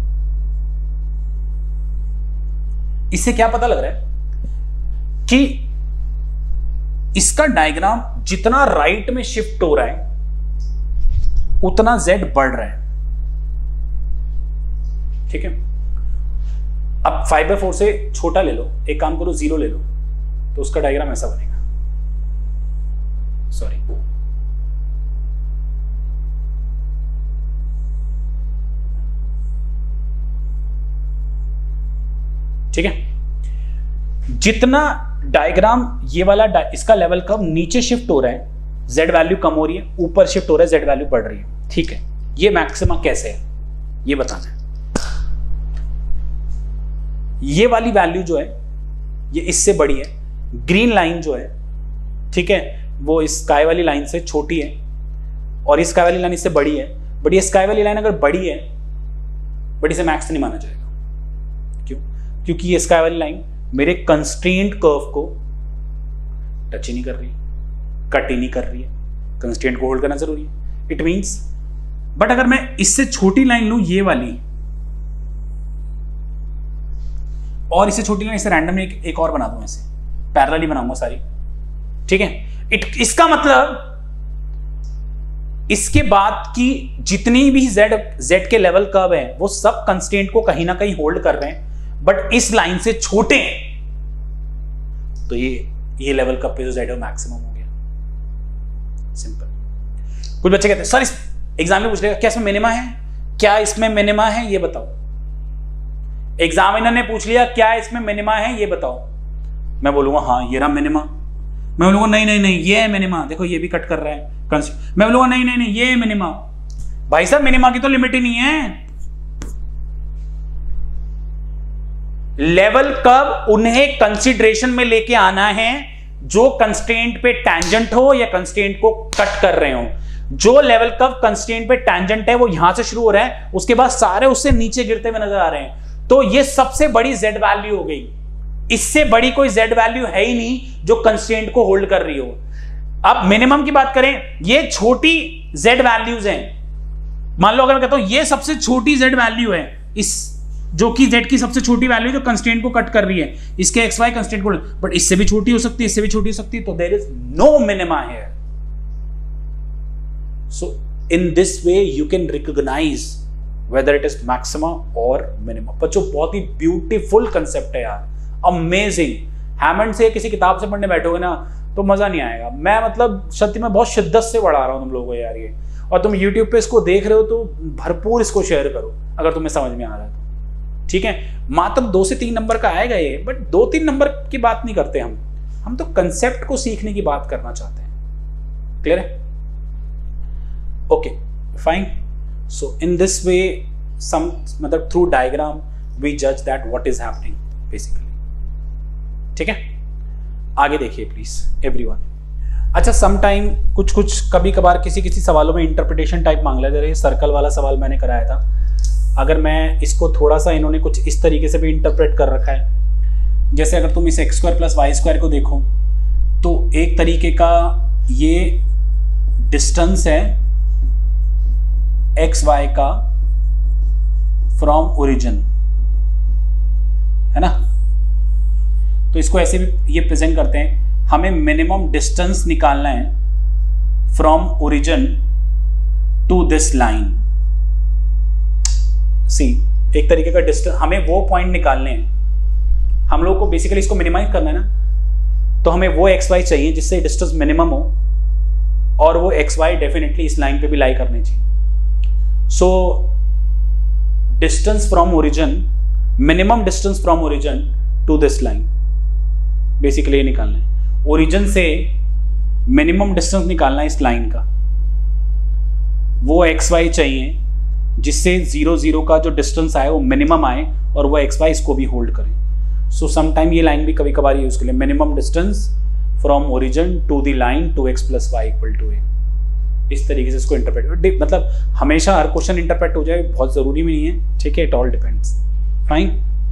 इससे क्या पता लग रहा है कि इसका डायग्राम जितना राइट में शिफ्ट हो रहा है उतना z बढ़ रहा है, ठीक है। अब फाइव बाई फोर से छोटा ले लो, एक काम करो जीरो ले लो, तो उसका डायग्राम ऐसा बनेगा। सॉरी, ठीक है। जितना डायग्राम ये वाला इसका लेवल कर्व नीचे शिफ्ट हो रहा है, z वैल्यू कम हो रही है, ऊपर शिफ्ट हो रहा है, z वैल्यू बढ़ रही है, ठीक है। ये मैक्सिमा कैसे है ये बताना है। ये वाली वैल्यू जो है ये इससे बड़ी है, ग्रीन लाइन जो है, ठीक है, वो इस स्काई वाली लाइन से छोटी है और इस स्काई वाली लाइन इससे बड़ी है। बट ये स्काई वाली लाइन अगर बड़ी है, बट इसे मैक्स नहीं माना जाएगा। क्यों? क्योंकि ये स्काई वाली लाइन मेरे कंस्ट्रेंट कर्व को टच ही नहीं कर रही, कट ही नहीं कर रही है। कंस्ट्रेंट को होल्ड करना जरूरी है, इट मींस। बट अगर मैं इससे छोटी लाइन लूं, ये वाली, और इससे छोटी लाइन, इसे रैंडम एक, एक और बना दूं, ऐसे पैरेलल ही बनाऊंगा सारी, ठीक है। इट इसका मतलब इसके बाद की जितनी भी z z के लेवल कर्व हैं वो सब कंस्ट्रेंट को कहीं ना कहीं होल्ड कर रहे हैं, बट इस लाइन से छोटे हैं, तो ये ये लेवल कर्व पे जो z है मैक्सिमम हो गया। सिंपल। कुछ बच्चे कहते हैं सर इस एग्जाम में पूछ लेगा क्या इसमें मिनिमा है, क्या इसमें मिनिमा है ये बताओ। एग्जामिनर ने पूछ लिया क्या इसमें मिनिमा है ये बताओ, मैं बोलूंगा हाँ ये रहा मिनिमा। मैं बोलूंगा नहीं नहीं नहीं ये है मिनिमा, देखो ये भी कट कर रहा है। मैं बोलूंगा नहीं नहीं नहीं ये है मिनिमा। भाई साहब मिनिमा की तो लिमिट ही नहीं है। लेवल कर्व उन्हें कंसीडरेशन में लेके आना है जो कंस्ट्रेंट पे टैंजेंट हो या कंस्ट्रेंट को कट कर रहे हो। जो लेवल कर्व कंस्ट्रेंट पे टैंजेंट है वो यहां से शुरू हो रहा है, उसके बाद सारे उससे नीचे गिरते हुए नजर आ रहे हैं। तो ये सबसे बड़ी z वैल्यू हो गई, इससे बड़ी कोई z वैल्यू है ही नहीं जो कंस्ट्रेंट को होल्ड कर रही हो। अब मिनिमम की बात करें, ये छोटी z वैल्यूज हैं। मान लो अगर मैं कहता हूं ये सबसे छोटी z वैल्यू है, इस जो कि z की सबसे छोटी वैल्यू जो कंस्ट्रेंट को कट कर रही है, इसके एक्स वाई कंस्ट्रेंट को, बट इससे भी छोटी हो सकती है, इससे भी छोटी हो सकती है, तो there is no minima here. So in this way you can recognise whether it is maxima or minima। बच्चों बहुत ही ब्यूटीफुल कंसेप्ट है यार, अमेजिंग। हैमंड से किसी किताब से पढ़ने बैठोगे ना तो मजा नहीं आएगा। मैं मतलब सत्य में बहुत शिद्दत से पढ़ा रहा हूं तुम लोगों को यार ये, और तुम YouTube पे इसको देख रहे हो तो भरपूर इसको शेयर करो अगर तुम्हें समझ में आ रहा है तो, ठीक है। मात्र दो से तीन नंबर का आएगा ये, बट दो तीन नंबर की बात नहीं करते हम हम तो कंसेप्ट को सीखने की बात करना चाहते हैं। क्लियर है? Okay fine. So in this way, some मतलब through diagram we judge that what is happening basically। ठीक है। आगे देखिए प्लीज एवरीवन। अच्छा, सम टाइम कुछ कुछ कभी कभार किसी किसी सवालों में इंटरप्रिटेशन टाइप मांग लेते रहे। सर्कल वाला सवाल मैंने कराया था, अगर मैं इसको थोड़ा सा, इन्होंने कुछ इस तरीके से भी इंटरप्रेट कर रखा है, जैसे अगर तुम इस x square plus y square को देखो तो एक तरीके का ये डिस्टेंस है एक्स वाई का फ्रॉम ओरिजिन, है ना। तो इसको ऐसे भी ये प्रेजेंट करते हैं, हमें मिनिमम डिस्टेंस निकालना है from origin to this line. See, एक तरीके का डिस्टेंस, हमें वो पॉइंट निकालने हैं, हम लोग को बेसिकली इसको मिनिमाइज करना है ना, तो हमें वो एक्स वाई चाहिए जिससे डिस्टेंस मिनिमम हो, और वो एक्स वाई डेफिनेटली इस लाइन पे भी लाई करनी चाहिए। So distance from origin, minimum distance from origin to this line, basically ये निकालना है। ओरिजिन से मिनिमम डिस्टेंस निकालना है इस लाइन का, वो एक्स वाई चाहिए जिससे जीरो जीरो का जो डिस्टेंस आए वो मिनिमम आए, और वो एक्स वाई इसको भी होल्ड करे। सो समटाइम ये लाइन भी कभी कभार यूज के लिए, minimum distance from origin to the line to x plus y equal to a, इस तरीके से इसको इंटरप्रेट, मतलब हमेशा हर क्वेश्चन इंटरप्रेट हो जाए बहुत जरूरी भी नहीं है, ठीक है, इट ऑल डिपेंड्स। फाइन,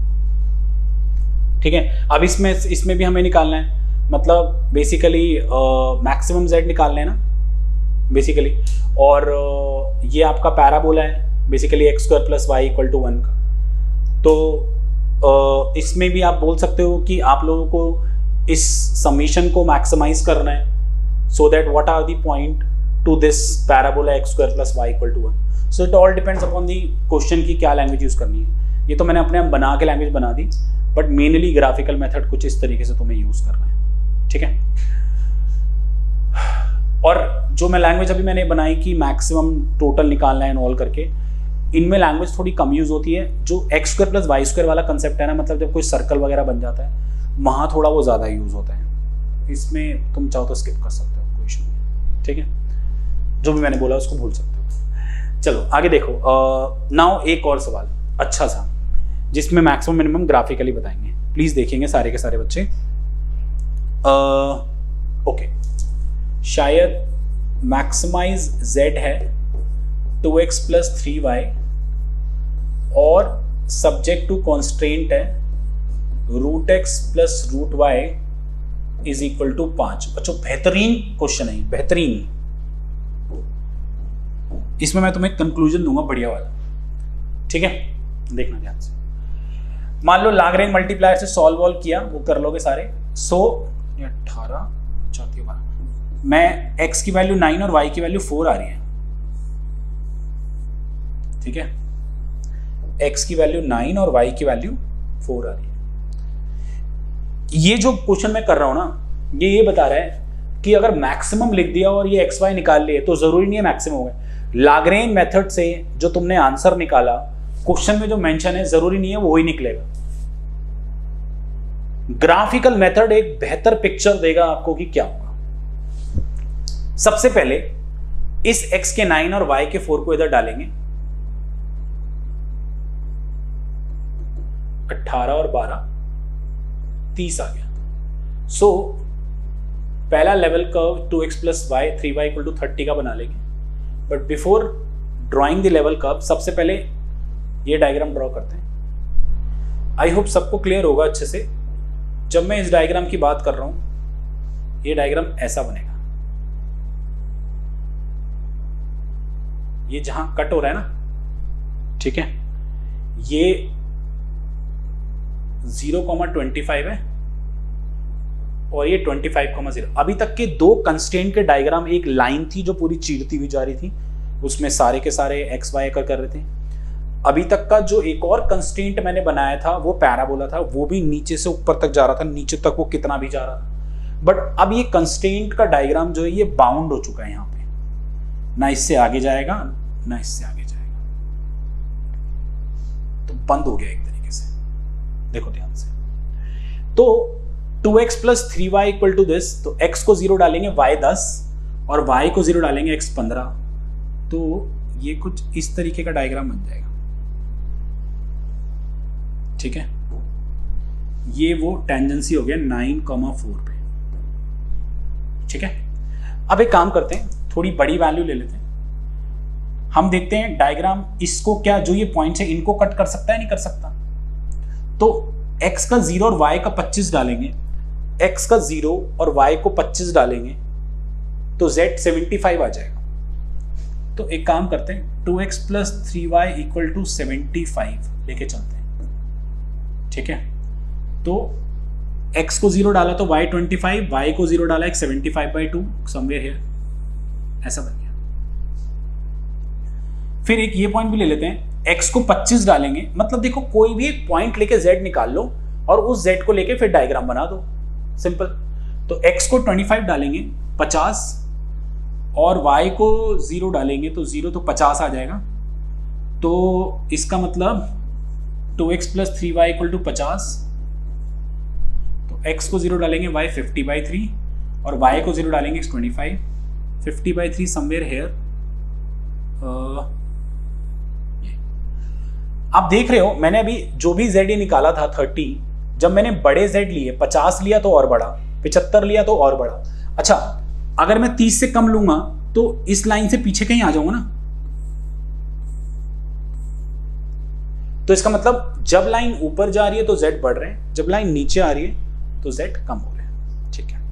ठीक है। अब इसमें इसमें भी हमें निकालना है, मतलब बेसिकली मैक्सिमम जेड निकालना है ना बेसिकली, और uh, ये आपका पैराबोला है basically x square plus y equal to one का। तो uh, इसमें भी आप बोल सकते हो कि आप लोगों को इस समीशन को मैक्सिमाइज करना है, so that what are the point to this parabola x square plus y equal to one. So it all depends upon the question की क्या लैंग्वेज यूज करनी है। ये तो मैंने अपने आप बना के लैंग्वेज बना दी, बट मेनली ग्राफिकल मेथड कुछ इस तरीके से तुम्हें यूज करना है, ठीक है। और जो मैं लैंग्वेज अभी मैंने बनाई कि मैक्सिमम टोटल निकालना है ऑल करके, इनमें लैंग्वेज थोड़ी कम यूज होती है। जो x square plus y square वाला कंसेप्ट है ना, मतलब जब कोई सर्कल वगैरह बन जाता है वहां थोड़ा वो ज्यादा यूज होता है। इसमें तुम चाहो तो स्किप कर सकते हो, कोई इशू नहीं, ठीक है। जो भी मैंने बोला उसको भूल सकते हो। चलो आगे देखो, नाउ एक और सवाल अच्छा सा जिसमें मैक्सिमम मिनिमम ग्राफिकली बताएंगे, प्लीज देखेंगे सारे के सारे बच्चे। ओके, शायद मैक्सिमाइज z है two x plus three y, और सब्जेक्ट टू कॉन्स्ट्रेंट है root x plus root y is equal to पांच। बच्चों बेहतरीन क्वेश्चन है, बेहतरीन। इसमें मैं तुम्हें कंक्लूजन दूंगा बढ़िया वाला, ठीक है, देखना ध्यान से। मान लो लाग्रेंज मल्टीप्लायर से सॉल्व वॉल्व किया, वो कर लोगे सारे। सो अठारह चौथी बार मैं x की वैल्यू नाइन और y की वैल्यू फोर आ रही है, ठीक है, x की वैल्यू नाइन और y की वैल्यू फोर आ रही है। ये जो क्वेश्चन मैं कर रहा हूं ना, ये ये बता रहा है कि अगर मैक्सिमम लिख दिया और ये एक्स वाई निकाल लिए तो जरूरी नहीं है मैक्सिमम हो गए। लाग्रेंज मेथड से जो तुमने आंसर निकाला, क्वेश्चन में जो मेंशन है जरूरी नहीं है वो ही निकलेगा। ग्राफिकल मेथड एक बेहतर पिक्चर देगा आपको कि क्या होगा। सबसे पहले इस x के नाइन और y के फोर को इधर डालेंगे, अठारह और बारह तीस आ गया। सो so, पहला level curve two x plus y three y equal to thirty का बना लेंगे। But before drawing the level curve सबसे पहले ये डायग्राम ड्रॉ करते हैं। आई होप सबको क्लियर होगा अच्छे से। जब मैं इस डायग्राम की बात कर रहा हूं, ये डायग्राम ऐसा बनेगा, ये जहां कट हो रहा है ना, ठीक है, ये जीरो कॉमा ट्वेंटी फाइव है और ये ट्वेंटी फाइव कॉमा जीरो। अभी तक के दो कंस्ट्रेंट के डायग्राम, एक लाइन थी जो पूरी चीरती हुई जा रही थी, उसमें सारे के सारे एक्स वाई कर कर रहे थे। अभी तक का जो एक और कंस्ट्रेंट मैंने बनाया था वो पैराबोला था, वो भी नीचे से ऊपर तक जा रहा था, नीचे तक वो कितना भी जा रहा था। बट अब ये कंस्ट्रेंट का डायग्राम जो है ये बाउंड हो चुका है, यहाँ पे ना इससे आगे जाएगा ना इससे आगे जाएगा, तो बंद हो गया एक तरीके से। देखो ध्यान से, तो two x plus three y equal to this, तो x को जीरो डालेंगे y दस और y को जीरो डालेंगे x पंद्रह, तो ये कुछ इस तरीके का डायग्राम बन जाएगा, ठीक है। ये वो टेंजेंसी हो गया नाइन कॉमा फोर पे, ठीक है, अब एक काम करते हैं, थोड़ी बड़ी वैल्यू ले लेते हैं। हम देखते हैं डायग्राम इसको क्या, जो ये पॉइंट्स है इनको कट कर सकता है नहीं कर सकता। तो x का जीरो और y का पच्चीस डालेंगे, x का जीरो और y को पच्चीस डालेंगे तो z सेवेंटी फाइव आ जाएगा। तो एक काम करते हैं, two x plus three y equal to seventy five लेके चलते हैं। ठीक है, तो x को जीरो डाला तो y ट्वेंटी फाइव, y को जीरो डाला एक seventy five by two somewhere here, ऐसा बन गया। फिर एक ये पॉइंट भी ले लेते हैं, x को पच्चीस डालेंगे, मतलब देखो कोई भी एक पॉइंट लेके z निकाल लो और उस z को लेके फिर डायग्राम बना दो, सिंपल। तो x को पच्चीस डालेंगे पचास और y को जीरो डालेंगे तो जीरो तो पचास आ जाएगा। तो इसका मतलब two x plus three y equal to पचास, तो x को जीरो डालेंगे y फिफ्टी बाई थ्री और y को जीरो डालेंगे x twenty five, fifty by three somewhere here. आप देख रहे हो मैंने अभी जो भी z निकाला था थर्टी, जब मैंने बड़े z लिए, पचास लिया तो और बड़ा, पचहत्तर लिया तो और बड़ा। अच्छा, अगर मैं तीस से कम लूंगा तो इस लाइन से पीछे कहीं आ जाऊंगा ना। तो इसका मतलब जब लाइन ऊपर जा रही है तो z बढ़ रहे हैं, जब लाइन नीचे आ रही है तो z कम हो रहे हैं। ठीक है,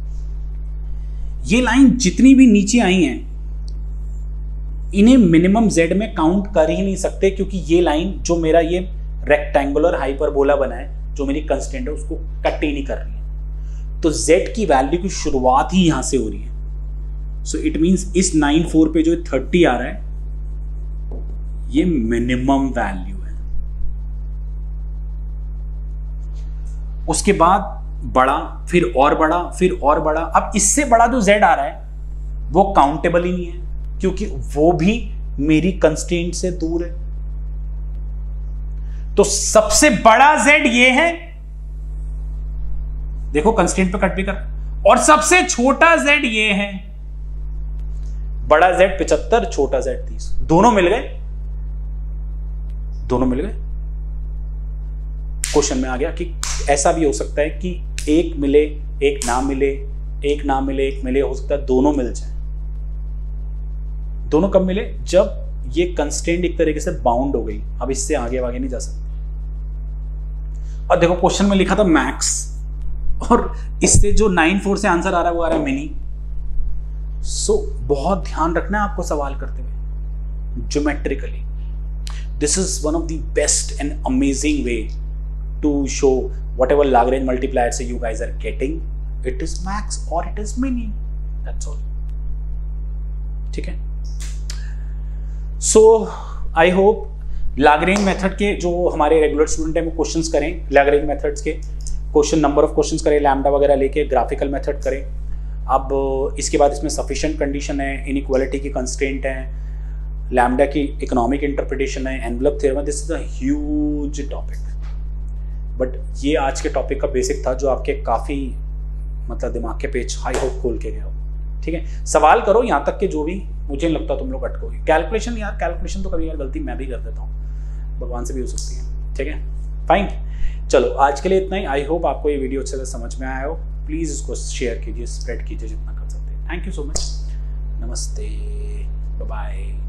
ये लाइन जितनी भी नीचे आई हैं इन्हें मिनिमम z में काउंट कर ही नहीं सकते, क्योंकि ये लाइन जो मेरा ये रेक्टेंगुलर हाइपरबोला बना है, जो मेरी कंस्टेंट है, उसको कट ही नहीं कर रही है। तो z की वैल्यू की शुरुआत ही यहां से हो रही है। सो इट मींस इस नाइन फोर पे जो थर्टी आ रहा है ये मिनिमम वैल्यू है। उसके बाद बड़ा, फिर और बड़ा, फिर और बड़ा। अब इससे बड़ा जो z आ रहा है वो काउंटेबल ही नहीं है, क्योंकि वो भी मेरी कंस्ट्रेंट से दूर है। तो सबसे बड़ा z ये है, देखो कंस्ट्रेंट पे कट भी कर, और सबसे छोटा z ये है। बड़ा z पचहत्तर, छोटा z तीस, दोनों मिल गए, दोनों मिल गए। क्वेश्चन में आ गया कि ऐसा भी हो सकता है कि एक मिले एक ना मिले, एक ना मिले एक मिले, हो सकता है दोनों मिल जाए। दोनों कब मिले? जब ये कंस्ट्रेंट एक तरीके से बाउंड हो गई, अब इससे आगे आगे नहीं जा सकते। और देखो क्वेश्चन में लिखा था मैक्स, और इससे जो नाइन फोर से आंसर आ रहा है वो आ रहा है मिनी। सो so, बहुत ध्यान रखना है आपको सवाल करते हुए geometrically. This is one of the best and amazing way to show whatever Lagrange multipliers you guys are getting, it is max or it is mini, that's all। ठीक है, so I hope Lagrange method के जो हमारे regular student हैं वो questions करें, Lagrange methods के question, number of questions करें, लैम्डा वगैरह लेके ग्राफिकल मेथड करें। अब इसके बाद इसमें सफिशिएंट कंडीशन है, इनइक्वालिटी की कंस्ट्रेंट है, लैम्डा की इकोनॉमिक इंटरप्रिटेशन है, envelope theorem. This is a huge topic, but ये आज के टॉपिक का बेसिक था जो आपके काफ़ी मतलब दिमाग के पेज हाई होप खोल के गया हो। ठीक है, सवाल करो यहाँ तक के जो भी, मुझे नहीं लगता तुम लोग अटकोगे। कैलकुलेशन यार, कैलकुलेशन तो कभी यार गलती मैं भी कर देता हूँ, भगवान से भी हो सकती है। ठीक है, फाइन, चलो आज के लिए इतना ही। आई होप आपको ये वीडियो अच्छे से समझ में आया हो। प्लीज़ इसको शेयर कीजिए, स्प्रेड कीजिए जितना कर सकते हैं। थैंक यू सो मच, नमस्ते, बाय बाय।